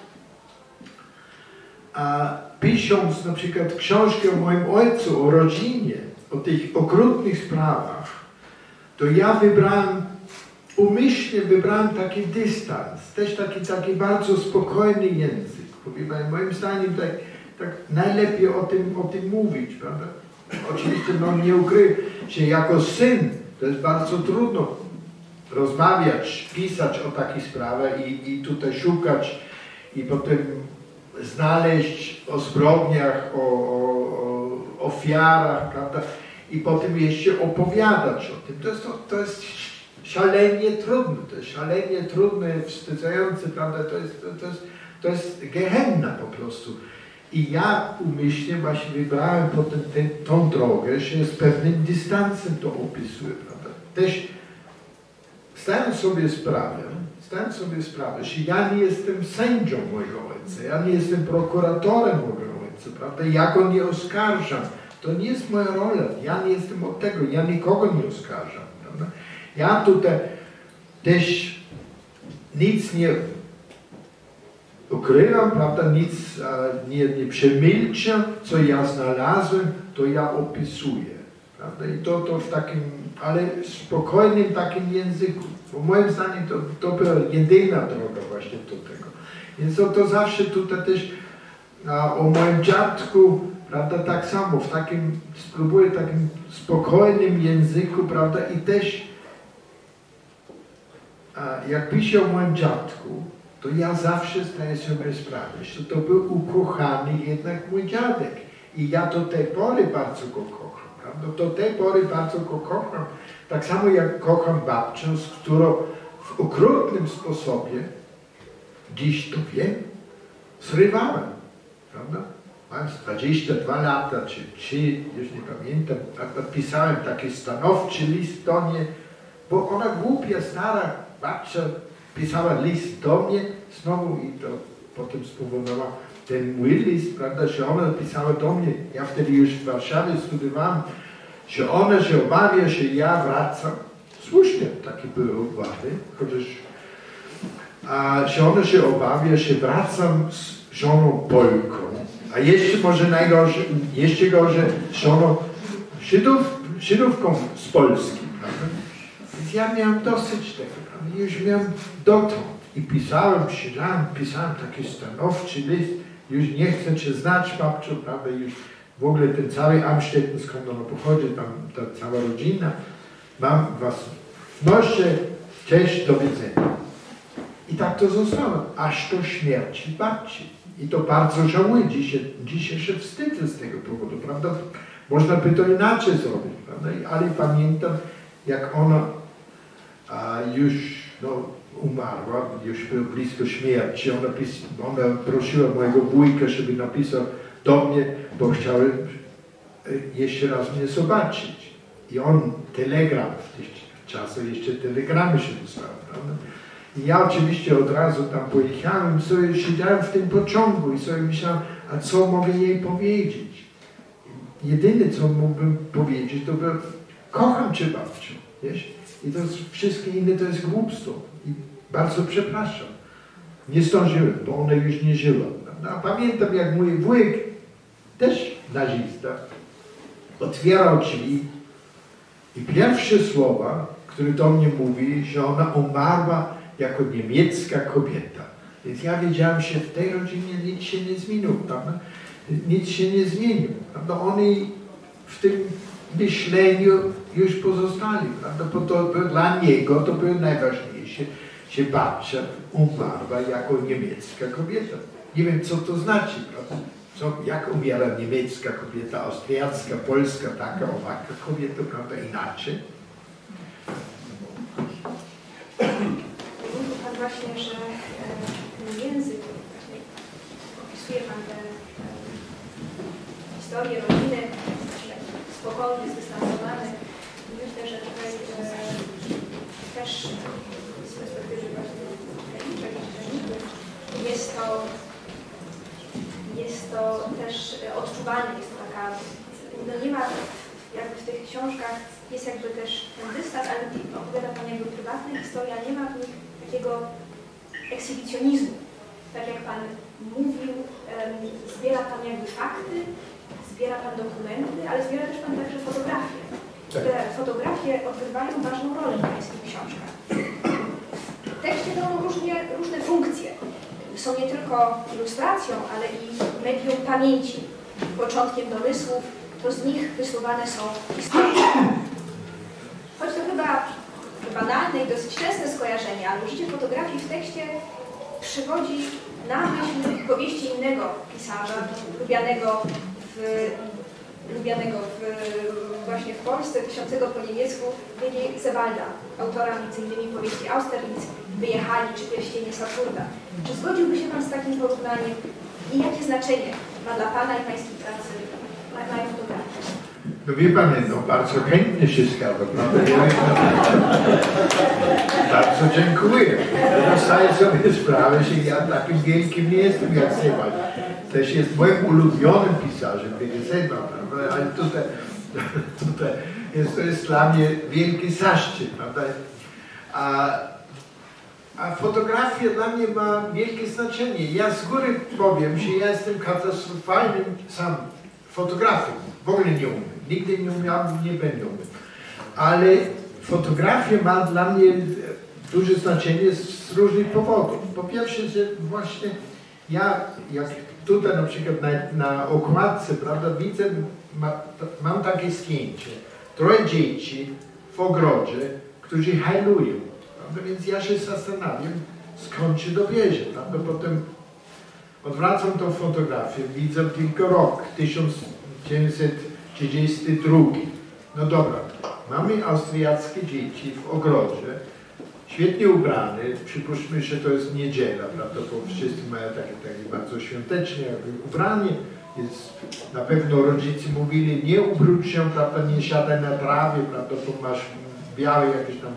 pisząc na przykład książkę o moim ojcu, o rodzinie, o tych okrutnych sprawach, to ja umyślnie wybrałem taki dystans, też taki bardzo spokojny język. Moim zdaniem tak najlepiej o tym mówić, prawda? Oczywiście nie ukrywam, że jako syn to jest bardzo trudno rozmawiać, pisać o takich sprawach i tutaj szukać i potem znaleźć o zbrodniach, o ofiarach, prawda? I potem jeszcze opowiadać o tym. To jest szalenie trudne, wstydzające, prawda? To jest gehenna po prostu. I ja umyślnie właśnie wybrałem potem tą drogę, że z pewnym dystansem to opisuję, prawda? Też zdałem sobie sprawę, że ja nie jestem sędzią mojego ojca, ja nie jestem prokuratorem mojego ojca, prawda? Ja go nie oskarżam. To nie jest moja rola, ja nie jestem od tego, ja nikogo nie oskarżam, prawda? Ja tutaj też nic nie ukrywam, prawda, nic nie przemilczę, co ja znalazłem, to ja opisuję, prawda, i to w takim, ale spokojnym takim języku, bo moim zdaniem to była jedyna droga właśnie do tego. Więc to zawsze tutaj też o moim dziadku, prawda, tak samo, spróbuję takim spokojnym języku, prawda, i też jak piszę o moim dziadku, to ja zawsze zdaję sobie sprawę, że to był ukochany jednak mój dziadek. I ja do tej pory bardzo go kocham, prawda? Do tej pory bardzo go kocham. Tak samo jak kocham babcię, z którą w okrutnym sposobie, dziś to wiem, zrywałem, prawda? Mając 22 lata, czy 3, już nie pamiętam, prawda? Pisałem taki stanowczy list do niej, bo ona głupia, stara babcia, pisała list do mnie znowu i to potem spowodował ten mój list, prawda, że ona pisała do mnie, ja wtedy już w Warszawie studiowałem, że ona się obawia, że ja wracam, słusznie takie były obawy, chociaż że ona się obawia, że wracam z żoną Polką, a jeszcze może najgorzej, jeszcze gorzej, żoną Żydówką z Polski, prawda? Więc ja miałem dosyć tego, prawda? Już miałem dotąd i pisałem taki stanowczy list, już nie chcę cię znać, babciu, prawda, już w ogóle ten cały Amstetten, skąd ona pochodzi, tam ta cała rodzina, mam was wnoszę, cześć, do widzenia. I tak to zostało, aż do śmierci babci. I to bardzo żałuję, dzisiaj się wstydzę z tego powodu, prawda? Można by to inaczej zrobić, prawda? Ale pamiętam, jak ona już umarła, już był blisko śmierci, ona prosiła mojego wujka, żeby napisał do mnie, bo chciał jeszcze raz mnie zobaczyć. I on telegram, w tych czasach jeszcze telegramy się dostały, prawda? I ja oczywiście od razu tam pojechałem, sobie siedziałem w tym pociągu i sobie myślałem, a co mogę jej powiedzieć? Jedyne, co mógłbym powiedzieć, to było, kocham cię, babciu, wiesz? I to wszystkie inne to jest głupstwo. I bardzo przepraszam. Nie zdążyłem, bo ona już nie żyła. No, a pamiętam, jak mój wujek, też nazista, otwierał drzwi i pierwsze słowa, które do mnie mówi, że ona umarła jako niemiecka kobieta. Więc ja wiedziałem, że w tej rodzinie nic się nie zmieniło, prawda? Nic się nie zmieniło, prawda? Oni w tym myśleniu już pozostali, prawda? Bo to dla niego to było najważniejsze, że babcia umarła jako niemiecka kobieta. Nie wiem, co to znaczy, prawda? Jak umiera niemiecka kobieta, austriacka, polska, taka, owaka kobieta, prawda? Inaczej. Mówił Pan właśnie, że ten język, opisuje Pan tę historię rodziny, spokojny, zdystansowany. Myślę, że tutaj też z perspektywy właśnie czytelników jest to też odczuwalne, jest to taka, no nie ma jakby w tych książkach, jest jakby też ten dystans, ale opowiada Pan jakby prywatne historie, a nie ma w nich takiego ekshibicjonizmu. Tak jak Pan mówił, zbiera Pan jakby fakty, zbiera Pan dokumenty, ale zbiera też Pan także fotografie. Tak. Te fotografie odgrywają ważną rolę w Pańskich książkach. W tekście pełną różne funkcje. Są nie tylko ilustracją, ale i medium pamięci, początkiem domysłów, to z nich wysuwane są historie. Choć to chyba banalne i dosyć częste skojarzenie, ale użycie fotografii w tekście przywodzi na myśl powieści innego pisarza, lubianego właśnie w Polsce, piszącego po niemiecku, Willi Sebalda, autora m.in. powieści Austerlitz, Wyjechali czy Pierścienie Saturna. Czy zgodziłby się Pan z takim porównaniem i jakie znaczenie ma dla Pana i Pańskiej pracy mają fotografie? No wie Pan, no bardzo chętnie się zgadzam, prawda? Bardzo dziękuję. Zdaję sobie sprawę, że ja takim wielkim nie jestem jak Sebald. Też jest moim ulubionym pisarzem, Sebald, prawda? Ale tutaj to jest dla mnie wielki zaszczyt, prawda? A fotografia dla mnie ma wielkie znaczenie. Ja z góry powiem, że ja jestem katastrofalnym sam fotografem. W ogóle nie umiem. Nigdy nie umiałem, nie będę umiał. Ale fotografia ma dla mnie duże znaczenie z różnych powodów. Po pierwsze, że właśnie ja, jak tutaj na przykład na okładce, prawda, widzę, mam takie zdjęcie. 3 dzieci w ogrodzie, którzy hajlują. Prawda? Więc ja się zastanawiam, skąd się dowiezie. Prawda? Potem odwracam tą fotografię, widzę tylko rok 1932. No dobra, mamy austriackie dzieci w ogrodzie, świetnie ubrane, przypuśćmy, że to jest niedziela, prawda, bo wszyscy mają takie bardzo świątecznie ubranie. Jest, na pewno rodzice mówili, nie ubróć się, prawda, nie siadaj na trawie, prawda, bo masz białe jakieś tam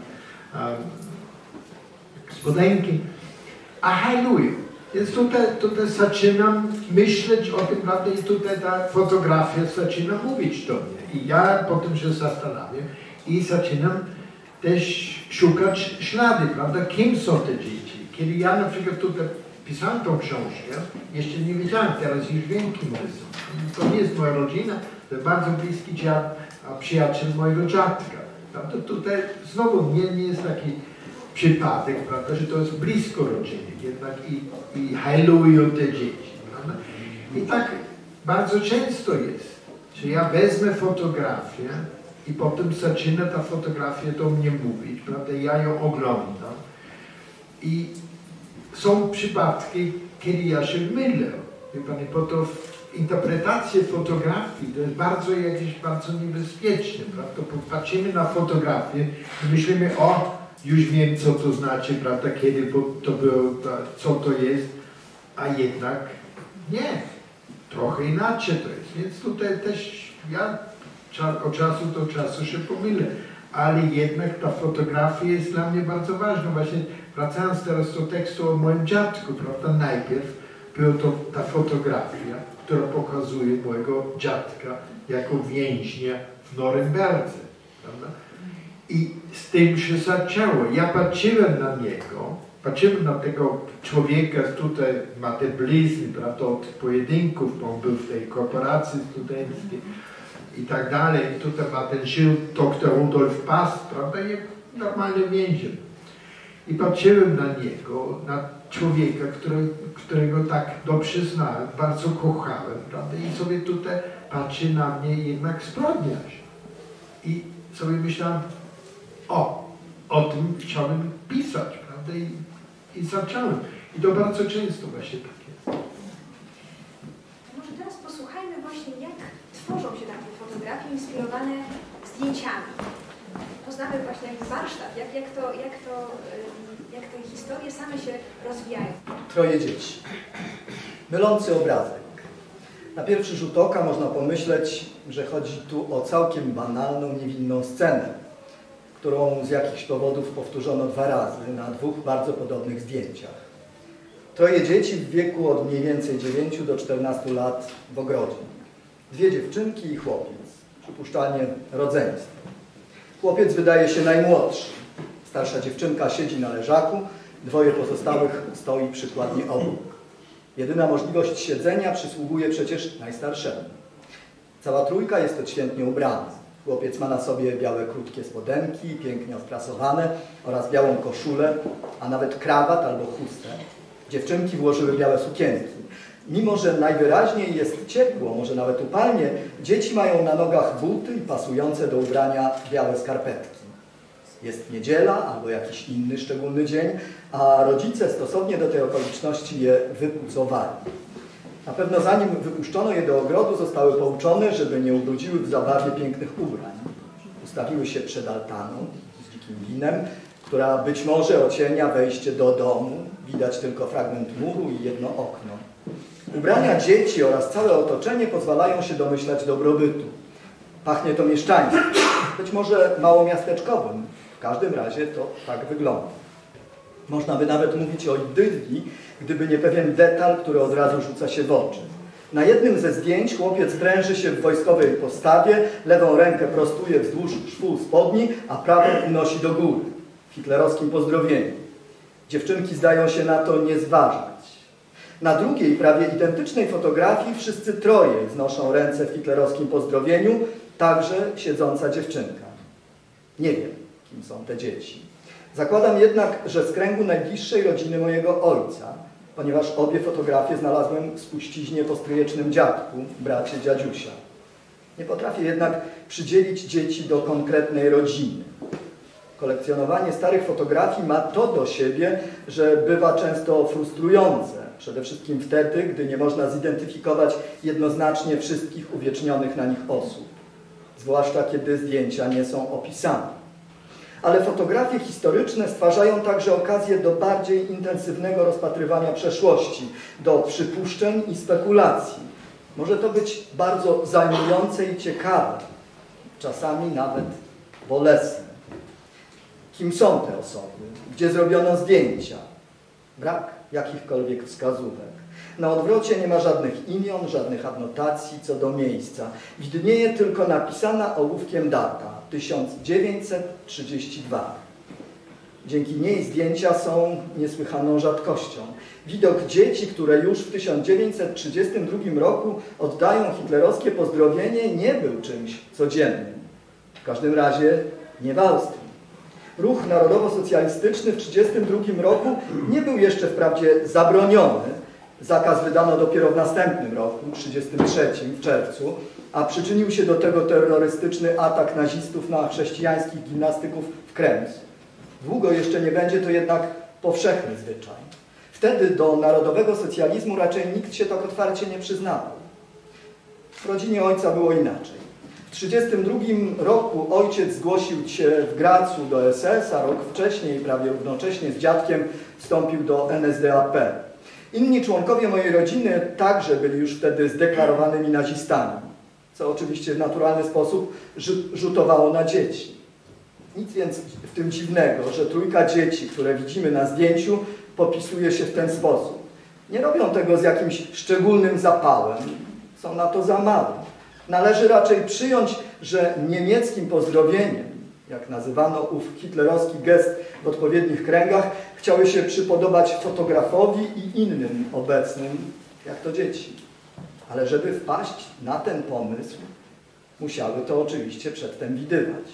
spodenki, a hajlują. Więc tutaj zaczynam myśleć o tym, prawda, i tutaj ta fotografia zaczyna mówić do mnie. I ja potem się zastanawiam i zaczynam też szukać ślady, prawda, kim są te dzieci. Kiedy ja na przykład tutaj pisałem tą książkę, jeszcze nie wiedziałem, teraz już wiem, kim one są. To nie jest moja rodzina, to jest bardzo bliski przyjaciel mojego dziadka. Prawda? Tutaj znowu nie jest taki przypadek, prawda, że to jest blisko rodziny, jednak i hajlują te dzieci. Prawda? I tak bardzo często jest, że ja wezmę fotografię i potem zaczyna ta fotografia do mnie mówić, prawda, ja ją oglądam i są przypadki, kiedy ja się mylę, bo to interpretacja fotografii to jest bardzo niebezpieczne, prawda, bo patrzymy na fotografię i myślimy, o, już wiem, co to znaczy, prawda, kiedy to było, co to jest, a jednak nie, trochę inaczej to jest, więc tutaj też ja od czasu do czasu się pomylę, ale jednak ta fotografia jest dla mnie bardzo ważna. Właśnie wracając teraz do tekstu o moim dziadku, prawda, najpierw była to ta fotografia, która pokazuje mojego dziadka jako więźnia w Norymberdze, prawda? I z tym się zaczęło. Ja patrzyłem na niego, patrzyłem na tego człowieka, tutaj ma te blizny, prawda, od pojedynków, bo on był w tej korporacji studenckiej i tak dalej. Tutaj ma ten szyld dr Rudolf Past, prawda, i normalnie więzień. I patrzyłem na niego, na człowieka, którego tak dobrze znałem, bardzo kochałem, prawda, i sobie tutaj patrzy na mnie jednak zbrodniarz. I sobie myślałem, o tym chciałem pisać, prawda, i zacząłem. I to bardzo często właśnie tak jest. Może teraz posłuchajmy właśnie, jak tworzą się takie fotografie inspirowane zdjęciami. Poznamy właśnie jak warsztat, jak te historie same się rozwijają. 3 dzieci. Mylący obrazek. Na pierwszy rzut oka można pomyśleć, że chodzi tu o całkiem banalną, niewinną scenę, którą z jakichś powodów powtórzono 2 razy na 2 bardzo podobnych zdjęciach. 3 dzieci w wieku od mniej więcej 9 do 14 lat w ogrodzie. 2 dziewczynki i chłopiec, przypuszczalnie rodzeństwo. Chłopiec wydaje się najmłodszy. Starsza dziewczynka siedzi na leżaku, 2 pozostałych stoi przykładnie obok. Jedyna możliwość siedzenia przysługuje przecież najstarszemu. Cała trójka jest odświętnie ubrana. Chłopiec ma na sobie białe krótkie spodenki, pięknie odprasowane oraz białą koszulę, a nawet krawat albo chustę. Dziewczynki włożyły białe sukienki. Mimo że najwyraźniej jest ciepło, może nawet upalnie, dzieci mają na nogach buty i pasujące do ubrania białe skarpetki. Jest niedziela albo jakiś inny szczególny dzień, a rodzice stosownie do tej okoliczności je wypucowali. Na pewno zanim wypuszczono je do ogrodu, zostały pouczone, żeby nie ubrudziły w zabawie pięknych ubrań. Ustawiły się przed altaną z dzikim winem, która być może ocienia wejście do domu. Widać tylko fragment muru i jedno okno. Ubrania dzieci oraz całe otoczenie pozwalają się domyślać dobrobytu. Pachnie to mieszczaństwem, być może małomiasteczkowym. W każdym razie to tak wygląda. Można by nawet mówić o idylii, gdyby nie pewien detal, który od razu rzuca się w oczy. Na jednym ze zdjęć chłopiec pręży się w wojskowej postawie, lewą rękę prostuje wzdłuż szpul spodni, a prawą unosi do góry, w hitlerowskim pozdrowieniu. Dziewczynki zdają się na to nie zważać. Na drugiej, prawie identycznej fotografii wszyscy troje wznoszą ręce w hitlerowskim pozdrowieniu, także siedząca dziewczynka. Nie wiem, kim są te dzieci. Zakładam jednak, że z kręgu najbliższej rodziny mojego ojca, ponieważ obie fotografie znalazłem w spuściźnie po stryjecznym dziadku, bracie dziadziusia. Nie potrafię jednak przydzielić dzieci do konkretnej rodziny. Kolekcjonowanie starych fotografii ma to do siebie, że bywa często frustrujące. Przede wszystkim wtedy, gdy nie można zidentyfikować jednoznacznie wszystkich uwiecznionych na nich osób. Zwłaszcza kiedy zdjęcia nie są opisane. Ale fotografie historyczne stwarzają także okazję do bardziej intensywnego rozpatrywania przeszłości, do przypuszczeń i spekulacji. Może to być bardzo zajmujące i ciekawe, czasami nawet bolesne. Kim są te osoby? Gdzie zrobiono zdjęcia? Brak jakichkolwiek wskazówek. Na odwrocie nie ma żadnych imion, żadnych adnotacji co do miejsca. Widnieje tylko napisana ołówkiem data 1932. Dzięki niej zdjęcia są niesłychaną rzadkością. Widok dzieci, które już w 1932 roku oddają hitlerowskie pozdrowienie, nie był czymś codziennym. W każdym razie nie w Austrii. Ruch narodowo-socjalistyczny w 1932 roku nie był jeszcze wprawdzie zabroniony. Zakaz wydano dopiero w następnym roku, w 1933, w czerwcu, a przyczynił się do tego terrorystyczny atak nazistów na chrześcijańskich gimnastyków w Krems. Długo jeszcze nie będzie to jednak powszechny zwyczaj. Wtedy do narodowego socjalizmu raczej nikt się tak otwarcie nie przyznawał. W rodzinie ojca było inaczej. W 1932 roku ojciec zgłosił się w Gracu do SS, a rok wcześniej, prawie równocześnie z dziadkiem, wstąpił do NSDAP. Inni członkowie mojej rodziny także byli już wtedy zdeklarowanymi nazistami, co oczywiście w naturalny sposób rzutowało na dzieci. Nic więc w tym dziwnego, że trójka dzieci, które widzimy na zdjęciu, popisuje się w ten sposób. Nie robią tego z jakimś szczególnym zapałem, są na to za małe. Należy raczej przyjąć, że niemieckim pozdrowieniem, jak nazywano ów hitlerowski gest w odpowiednich kręgach, chciały się przypodobać fotografowi i innym obecnym, jak to dzieci. Ale żeby wpaść na ten pomysł, musiały to oczywiście przedtem widywać.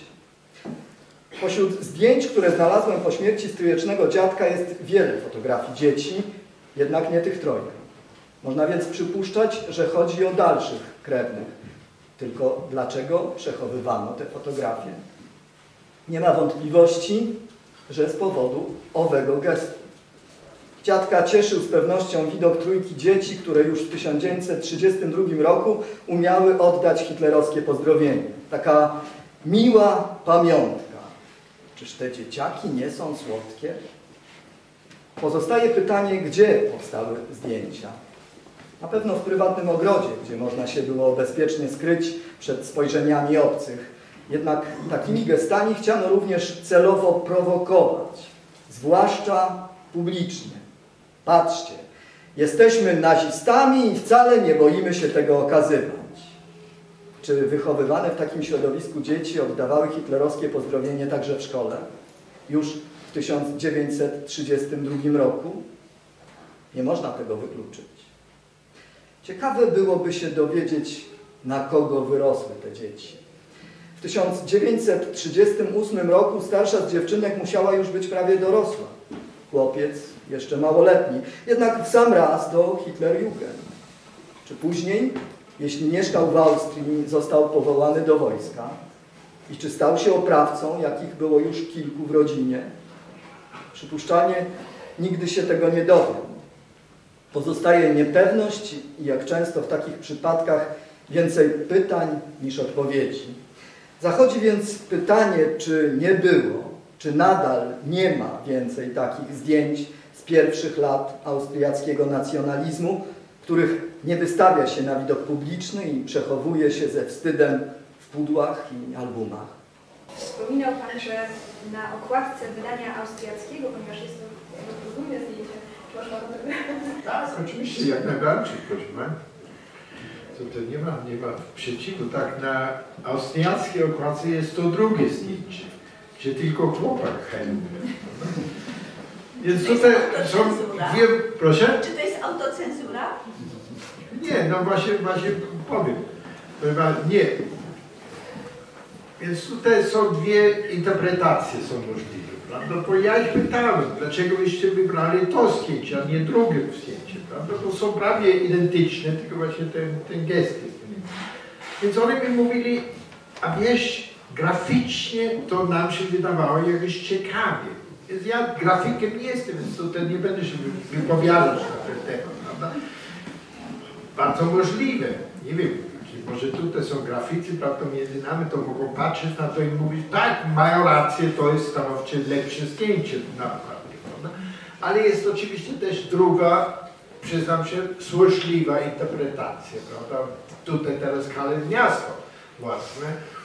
Pośród zdjęć, które znalazłem po śmierci stryjecznego dziadka, jest wiele fotografii dzieci, jednak nie tych trojga. Można więc przypuszczać, że chodzi o dalszych krewnych. Tylko dlaczego przechowywano te fotografie? Nie ma wątpliwości, że z powodu owego gestu. Dziadka cieszył z pewnością widok trójki dzieci, które już w 1932 roku umiały oddać hitlerowskie pozdrowienie. Taka miła pamiątka. Czyż te dzieciaki nie są słodkie? Pozostaje pytanie, gdzie powstały zdjęcia. Na pewno w prywatnym ogrodzie, gdzie można się było bezpiecznie skryć przed spojrzeniami obcych. Jednak takimi gestami chciano również celowo prowokować, zwłaszcza publicznie. Patrzcie, jesteśmy nazistami i wcale nie boimy się tego okazywać. Czy wychowywane w takim środowisku dzieci oddawały hitlerowskie pozdrowienie także w szkole? Już w 1932 roku? Nie można tego wykluczyć. Ciekawe byłoby się dowiedzieć, na kogo wyrosły te dzieci. W 1938 roku starsza z dziewczynek musiała już być prawie dorosła. Chłopiec jeszcze małoletni, jednak w sam raz do Hitlerjugend. Czy później, jeśli mieszkał w Austrii, został powołany do wojska? I czy stał się oprawcą, jakich było już kilku w rodzinie? Przypuszczalnie nigdy się tego nie dowiem. Pozostaje niepewność i jak często w takich przypadkach więcej pytań niż odpowiedzi. Zachodzi więc pytanie, czy nie było, czy nadal nie ma więcej takich zdjęć z pierwszych lat austriackiego nacjonalizmu, których nie wystawia się na widok publiczny i przechowuje się ze wstydem w pudłach i albumach. Wspominał Pan, że na okładce wydania austriackiego, ponieważ jest to podwójne zdjęcie, czy można to Tak, oczywiście, jak najbardziej, proszę Pani. To nie ma przeciwu. Tak, na austriackiej okładce jest to drugie zdjęcie, gdzie tylko chłopak chętny. Więc tutaj są dwie... Proszę? Czy to jest autocenzura? Nie, no właśnie powiem. Nie. Więc tutaj są dwie interpretacje są możliwe, prawda? Bo ja ich pytałem, dlaczego byście wybrali to zdjęcie, a nie drugie zdjęcie, prawda? To są prawie identyczne, tylko właśnie ten gest jest. Więc oni mi mówili, a wiesz, graficznie to nam się wydawało jakoś ciekawie. Więc ja grafikiem nie jestem, więc tutaj nie będę się wypowiadać na ten temat, prawda? Bardzo możliwe, nie wiem. Może tutaj są graficy, prawda, między nami, to mogą patrzeć na to i mówić, tak, mają rację, to jest stanowczo lepsze zdjęcie, naprawdę, prawda? Ale jest oczywiście też druga, przyznam się, złośliwa interpretacja, prawda? Tutaj teraz Kalę miasto własne,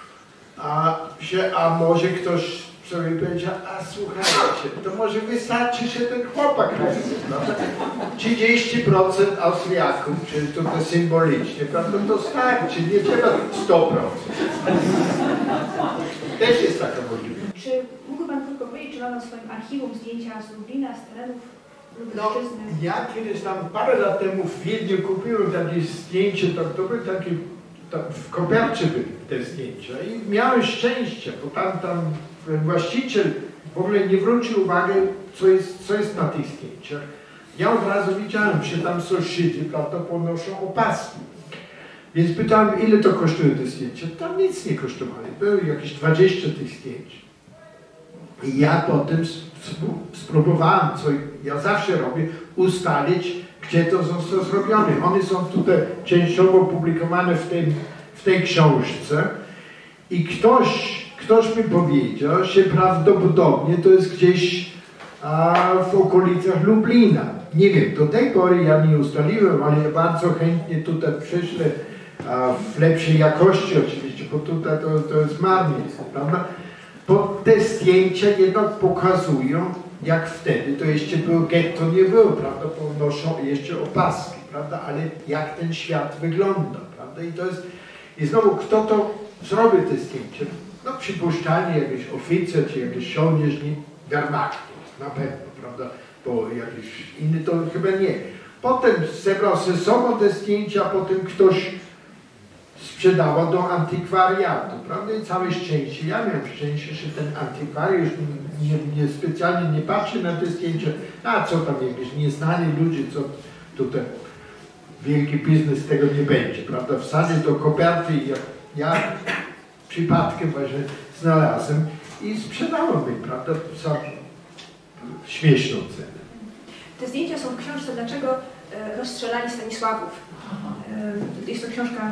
a może ktoś sobie powiedział, a słuchajcie, to może wystarczy, że ten chłopak robi, prawda? 30% Austriaków, czyli tutaj symbolicznie, prawda, to starczy, nie trzeba 100%. Też jest taka możliwość. Czy mógłby Pan krótko powiedzieć, czy ma Pan w swoim archiwum zdjęcia z Lublina, z terenów Lubelszczyzny? No, ja kiedyś tam parę lat temu w Wiedniu kupiłem takie zdjęcie, to były takie, w kopercie były te zdjęcia i miałem szczęście, bo tam właściciel w ogóle nie zwrócił uwagi, co jest na tych zdjęciach. Ja od razu widziałem, że tam są Żydzi, prawda, ponoszą opaski. Więc pytałem, ile to kosztuje te zdjęcia. Tam nic nie kosztowało, było jakieś 20 tych zdjęć. I ja potem spróbowałem, co ja zawsze robię, ustalić, gdzie to zostało zrobione. One są tutaj częściowo publikowane w tej książce i ktoś mi powiedział, że prawdopodobnie to jest gdzieś w okolicach Lublina. Nie wiem, do tej pory ja nie ustaliłem, ale ja bardzo chętnie tutaj prześlę w lepszej jakości oczywiście, bo tutaj to jest marnie, prawda? Bo te zdjęcia jednak pokazują, jak wtedy to jeszcze było getto, nie było, prawda? Bo noszą jeszcze opaski, prawda? Ale jak ten świat wygląda, prawda? I to jest, i znowu, kto to zrobił te zdjęcia? No przypuszczalnie jakiś oficer, czy jakiś żołnierz Wehrmachtu, na pewno, prawda? Bo jakiś inny to chyba nie. Potem zebrał ze sobą te zdjęcia, a potem ktoś sprzedawał do antykwariatu, prawda? I całe szczęście. Ja miałem szczęście, że ten antykwariusz nie specjalnie nie patrzy na te zdjęcia, a co tam jakieś nieznani ludzie, co tutaj wielki biznes z tego nie będzie, prawda? Wsadził do koperty i ja przypadkiem właśnie znalazłem i sprzedałem mi, prawda, za śmieszną cenę. Te zdjęcia są w książce Dlaczego rozstrzelali Stanisławów. Jest to książka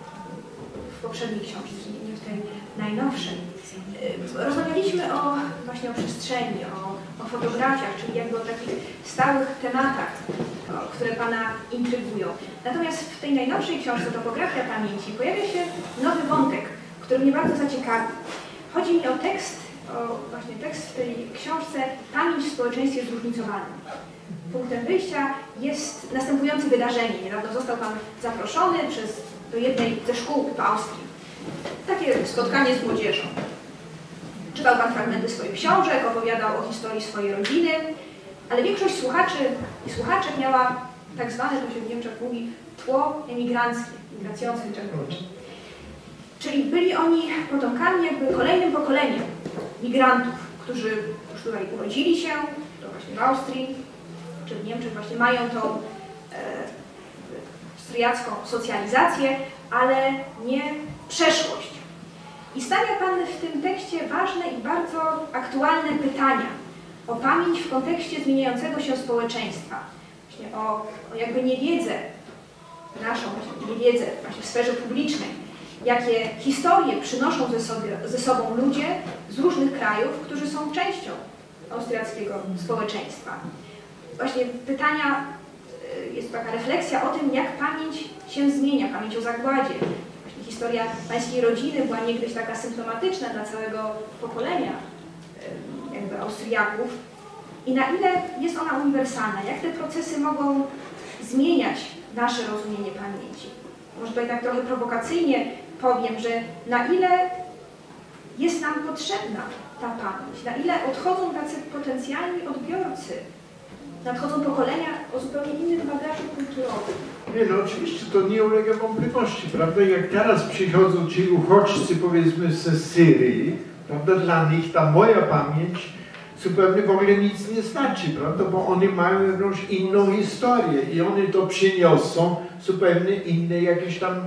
w poprzedniej książce, nie w tej najnowszej. Rozmawialiśmy właśnie o przestrzeni, o fotografiach, czyli jakby o takich stałych tematach, które Pana intrygują. Natomiast w tej najnowszej książce Topografia pamięci pojawia się nowy wątek, który mnie bardzo zaciekawił. Chodzi mi o tekst, właśnie tekst w tej książce Pamięć w społeczeństwie zróżnicowanym. Punktem wyjścia jest następujące wydarzenie. Niedawno został Pan zaproszony do jednej ze szkół w Austrii. Takie spotkanie z młodzieżą. Czytał Pan fragmenty swoich książek, opowiadał o historii swojej rodziny, ale większość słuchaczy i słuchaczek miała tak zwane, to się w Niemczech mówi, tło emigranckie. pracujących Czechów. Czyli byli oni potomkami jakby kolejnym pokoleniem migrantów, którzy już tutaj urodzili się, to właśnie w Austrii, czy w Niemczech właśnie mają tą austriacką socjalizację, ale nie przeszłość. I stawia Pan w tym tekście ważne i bardzo aktualne pytania o pamięć w kontekście zmieniającego się społeczeństwa, właśnie o jakby niewiedzę, naszą niewiedzę właśnie w sferze publicznej, jakie historie przynoszą ze sobą ludzie z różnych krajów, którzy są częścią austriackiego społeczeństwa. Właśnie pytania, jest taka refleksja o tym, jak pamięć się zmienia, pamięć o zagładzie. Właśnie historia pańskiej rodziny była niegdyś taka symptomatyczna dla całego pokolenia jakby Austriaków. I na ile jest ona uniwersalna? Jak te procesy mogą zmieniać nasze rozumienie pamięci? Może tutaj tak trochę prowokacyjnie powiem, że na ile jest nam potrzebna ta pamięć, na ile odchodzą tacy potencjalni odbiorcy, nadchodzą pokolenia o zupełnie innym bagażu kulturowym. Nie, no oczywiście to nie ulega wątpliwości, prawda? Jak teraz przychodzą ci uchodźcy, powiedzmy, ze Syrii, prawda? Dla nich ta moja pamięć zupełnie w ogóle nic nie znaczy, prawda? Bo oni mają jakąś inną historię i oni to przyniosą zupełnie inne jakieś tam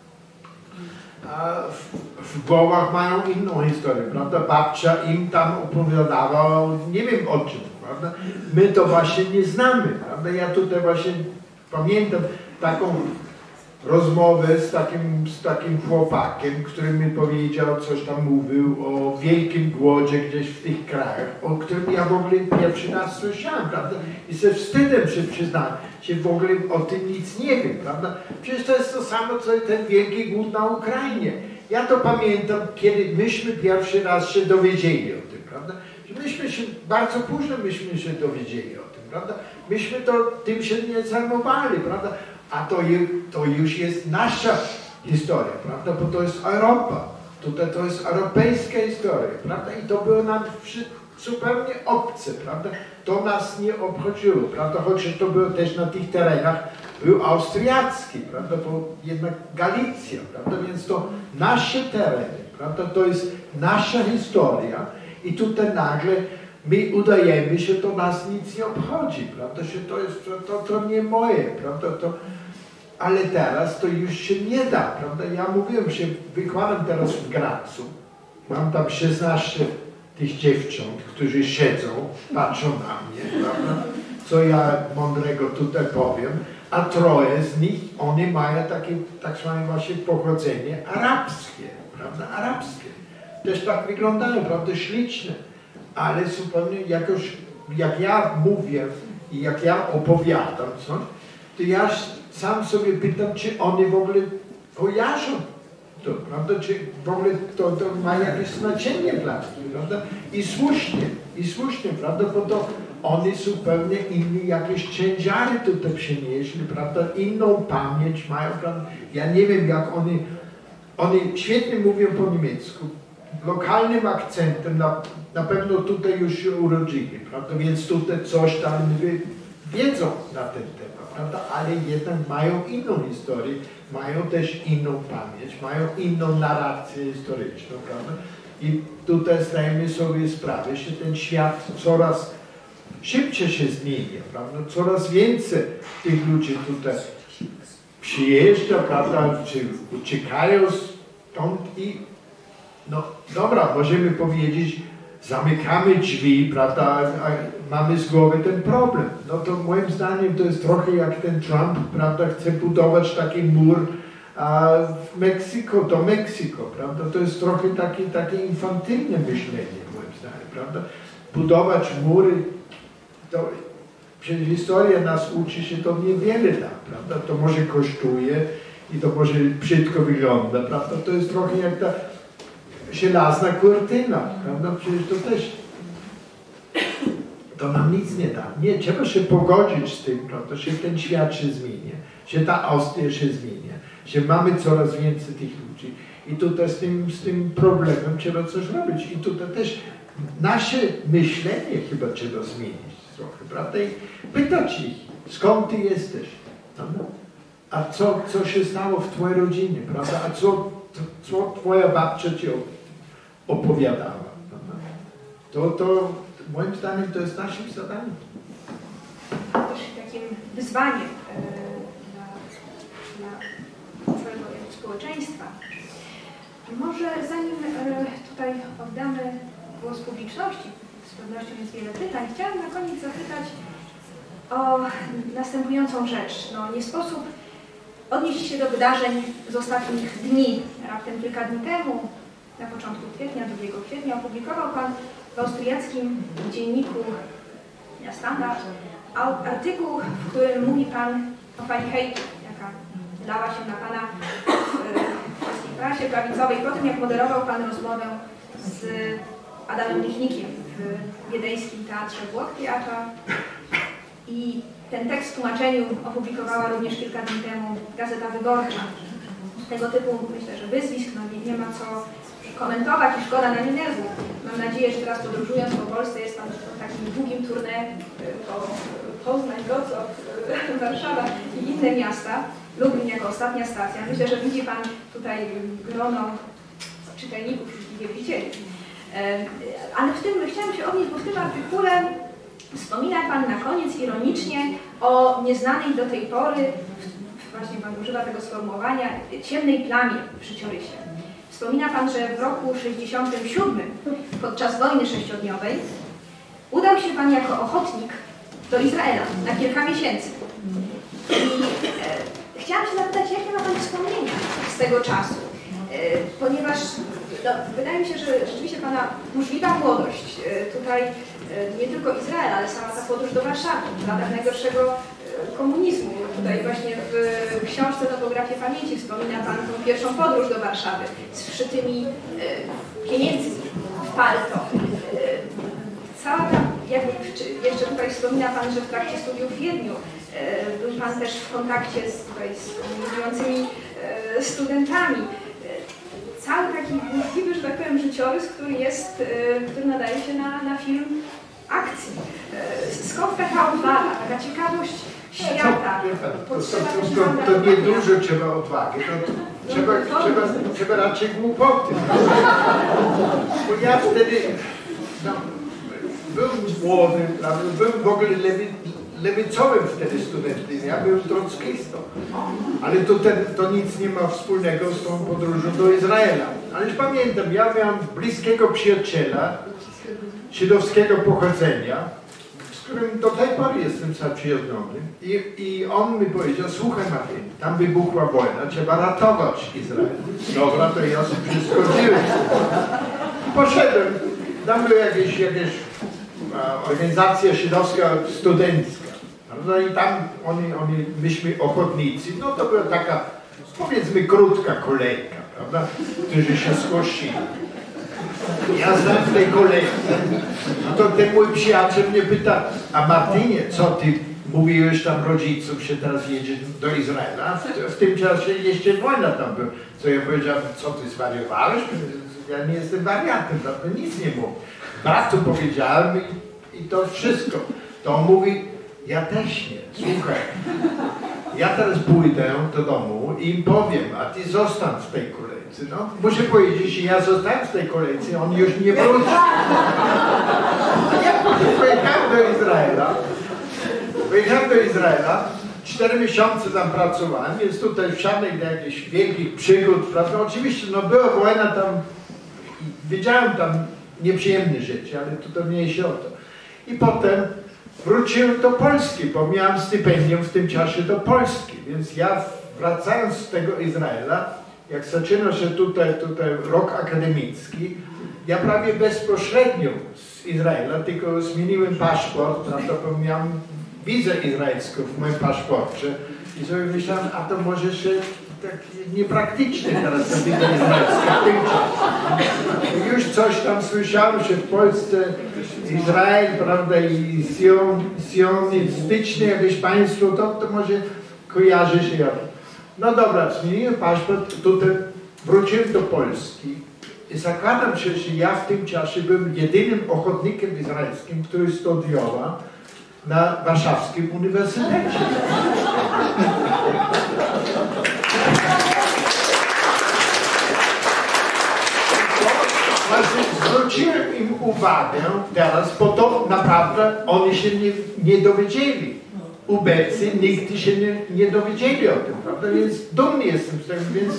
w głowach mają inną historię, prawda? Babcia im tam opowiadała, nie wiem o czym, prawda? My to właśnie nie znamy, prawda? Ja tutaj właśnie pamiętam taką rozmowę z takim chłopakiem, który mi powiedział, coś tam mówił o wielkim głodzie gdzieś w tych krajach, o którym ja w ogóle pierwszy raz słyszałem, prawda? I ze wstydem się przyznałem, że w ogóle o tym nic nie wiem, prawda? Przecież to jest to samo, co ten wielki głód na Ukrainie. Ja to pamiętam, kiedy myśmy pierwszy raz się dowiedzieli o tym, prawda? Że myśmy się, bardzo późno myśmy się dowiedzieli o tym, prawda? Myśmy tym się nie zajmowali, prawda? A to już jest nasza historia, prawda? Bo to jest Europa. Tutaj to jest europejska historia, prawda? I to było nam zupełnie obce, prawda? To nas nie obchodziło, prawda? Chociaż to było też na tych terenach, był austriacki, prawda? Bo jednak Galicja, prawda? Więc to nasze tereny, prawda? To jest nasza historia i tutaj nagle my udajemy się, to nas nic nie obchodzi, prawda? Że to jest, to nie moje, prawda? Ale teraz to już się nie da, prawda? Ja mówiłem, że wykładam teraz w Gracu, mam tam 16 tych dziewcząt, którzy siedzą, patrzą na mnie, prawda? Co ja mądrego tutaj powiem, a troje z nich, oni mają takie tak zwane właśnie pochodzenie arabskie, prawda? Arabskie. Też tak wyglądają, prawda? Śliczne. Ale zupełnie jakoś, jak ja mówię i jak ja opowiadam coś, to ja sam sobie pytam, czy oni w ogóle kojarzą to, prawda? Czy w ogóle to ma jakieś znaczenie dla nich, prawda? I słusznie, prawda? Bo to oni zupełnie inne jakieś ciężary tutaj przynieśli, prawda? Inną pamięć mają, prawda? Ja nie wiem, jak oni świetnie mówią po niemiecku, lokalnym akcentem, na pewno tutaj już się urodzili, prawda? Więc tutaj coś tam wiedzą na ten temat, prawda? Ale jednak mają inną historię, mają też inną pamięć, mają inną narrację historyczną, prawda? I tutaj zdajemy sobie sprawę, że ten świat coraz szybciej się zmienia, prawda? Coraz więcej tych ludzi tutaj przyjeżdża, prawda? Czy uciekają stąd i no dobra, możemy powiedzieć, zamykamy drzwi, prawda, a mamy z głowy ten problem. No to moim zdaniem to jest trochę jak ten Trump, prawda, chce budować taki mur w Meksyku, do Meksyku, prawda. To jest trochę takie infantylne myślenie, moim zdaniem, prawda. Budować mury, to przecież historia nas uczy się, to niewiele da, prawda. To może kosztuje i to może brzydko wygląda, prawda. To jest trochę jak ta żelazna kurtyna, prawda? Przecież to też to nam nic nie da. Nie, trzeba się pogodzić z tym, prawda? Że ten świat się zmienia, że ta Austria się zmienia, że mamy coraz więcej tych ludzi i tutaj z tym problemem trzeba coś robić i tutaj też nasze myślenie chyba trzeba zmienić trochę, prawda? I pytać ich, skąd ty jesteś, prawda? a co się stało w twojej rodzinie, prawda? A co twoja babcia ci opowiadała, prawda? To moim zdaniem to jest naszym zadaniem. Też takim wyzwaniem dla całego społeczeństwa. Może zanim tutaj oddamy głos publiczności, z pewnością jest wiele pytań, chciałam na koniec zapytać o następującą rzecz. No, nie sposób odnieść się do wydarzeń z ostatnich dni. Raptem kilka dni temu, na początku kwietnia, 2 kwietnia, opublikował Pan w austriackim dzienniku Der Standard artykuł, w którym mówi Pan o fali hejtu, jaka dała się na Pana w prasie prawicowej, po tym jak moderował Pan rozmowę z Adamem Michnikiem w wiedeńskim teatrze Włoch Teatra. I ten tekst w tłumaczeniu opublikowała również kilka dni temu Gazeta Wyborcza. Tego typu, myślę, że wyzwisk, no nie ma co komentować i szkoda na nerwów. Mam nadzieję, że teraz podróżując po Polsce jest Pan w takim długim tournée po Poznań, Wrocław, Warszawa i inne miasta. Lublin jako ostatnia stacja. Myślę, że widzi Pan tutaj grono czytelników, wszystkich wielbicieli. Ale chciałam się odnieść, bo w tym artykule wspomina Pan na koniec ironicznie o nieznanej do tej pory, właśnie Pan używa tego sformułowania, ciemnej plamie w życiorysie. Wspomina Pan, że w roku 1967, podczas wojny sześciodniowej, udał się Pan jako ochotnik do Izraela na kilka miesięcy. I chciałam się zapytać, jakie ma Pan wspomnienia z tego czasu? Ponieważ no, wydaje mi się, że rzeczywiście Pana burzliwa młodość, tutaj nie tylko Izrael, ale sama ta podróż do Warszawy, w latach najgorszego komunizmu. Tutaj właśnie w książce Topografię Pamięci wspomina Pan tą pierwszą podróż do Warszawy z wszytymi pieniędzmi w palto. Cała ta, jeszcze tutaj wspomina Pan, że w trakcie studiów w Wiedniu był Pan też w kontakcie z komunizującymi studentami. Cały taki burzliwy, że tak powiem, życiorys, który nadaje się na film akcji. Skąd taka odwaga, taka ciekawość świata? To nie dużo trzeba odwagi, trzeba raczej głupoty. Bo ja wtedy byłem młody, byłem w ogóle lewicowym wtedy studentem, ja byłem trockistą. Ale to nic nie ma wspólnego z tą podróżą do Izraela. Ależ pamiętam, ja miałem bliskiego przyjaciela żydowskiego pochodzenia, z którym do tej pory jestem zaprzyjaźniony. I on mi powiedział, słuchaj Martin, tam wybuchła wojna, trzeba ratować Izrael. Dobra, to ja się zgodziłem. Poszedłem, tam była jakaś organizacja żydowska studencka. No i tam myśmy ochotnicy, no to była taka, powiedzmy, krótka kolejka, prawda, którzy się zgłosili. Ja znam w tej kolejce. No to ten mój przyjaciel mnie pyta, a Martinie, co ty mówiłeś tam rodzicom, że teraz jedzie do Izraela? W tym czasie jeszcze wojna tam była. Co ja powiedziałem, co ty zwariowałeś? Ja nie jestem wariatem, prawda? Nic nie mówię. Bratu powiedziałem i to wszystko. To on mówi, ja też nie, słuchaj. Ja teraz pójdę do domu i im powiem, a ty zostań w tej kolejce. No, muszę powiedzieć, że ja zostałem w tej kolejce, on już nie wróci. Ja pojechałem do Izraela, 4 miesiące tam pracowałem, więc tutaj żadnych jakichś wielkich przygód, prawda? Oczywiście, no była wojna tam, wiedziałem tam nieprzyjemne rzeczy, ale to mniejsze o to. I potem wróciłem do Polski, bo miałem stypendium w tym czasie do Polski, więc ja wracając z tego Izraela, jak zaczyna się tutaj rok akademicki, ja prawie bezpośrednio z Izraela, tylko zmieniłem paszport, prawda, bo miałem wizę izraelską w moim paszporcie i sobie myślałem, a to może się tak niepraktyczne teraz ta wiza izraelska w tym czasie. Już coś tam słyszałem, że w Polsce Izrael, prawda, i sionistyczne jakieś państwo, to może kojarzy się. No dobra, zmieniłem paszport, tutaj wróciłem do Polski i zakładam się, że ja w tym czasie byłem jedynym ochotnikiem izraelskim, który studiował na Warszawskim Uniwersytecie. Właśnie zwróciłem im uwagę teraz, bo to naprawdę oni się nie dowiedzieli. Ubeccy nigdy się nie dowiedzieli o tym, prawda? Więc dumny jestem z tego, więc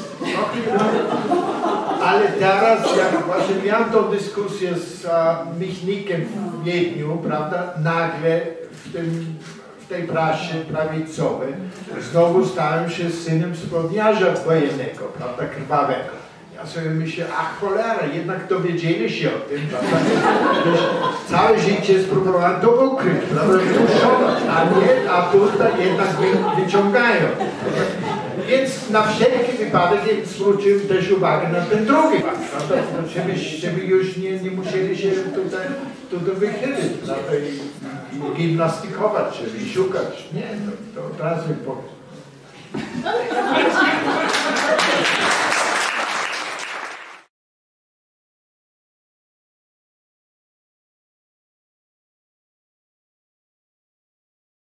ale teraz, jak właśnie miałem tą dyskusję z Michnikiem w Wiedniu, prawda? Nagle w tej prasie prawicowej znowu stałem się synem zbrodniarza wojennego, prawda? Krwawego. Ja sobie myślę, ach cholera, jednak dowiedzieli się o tym, prawda? Całe życie spróbowałem to ukryć, prawda? Tuszować, a tutaj jednak wyciągają. Więc na wszelki wypadek zwróciłem też uwagę na ten drugi fakt, prawda? Żeby już nie musieli się tutaj wychylić, prawda? I gimnastykować, czyli szukać. Nie, to od razu powiem.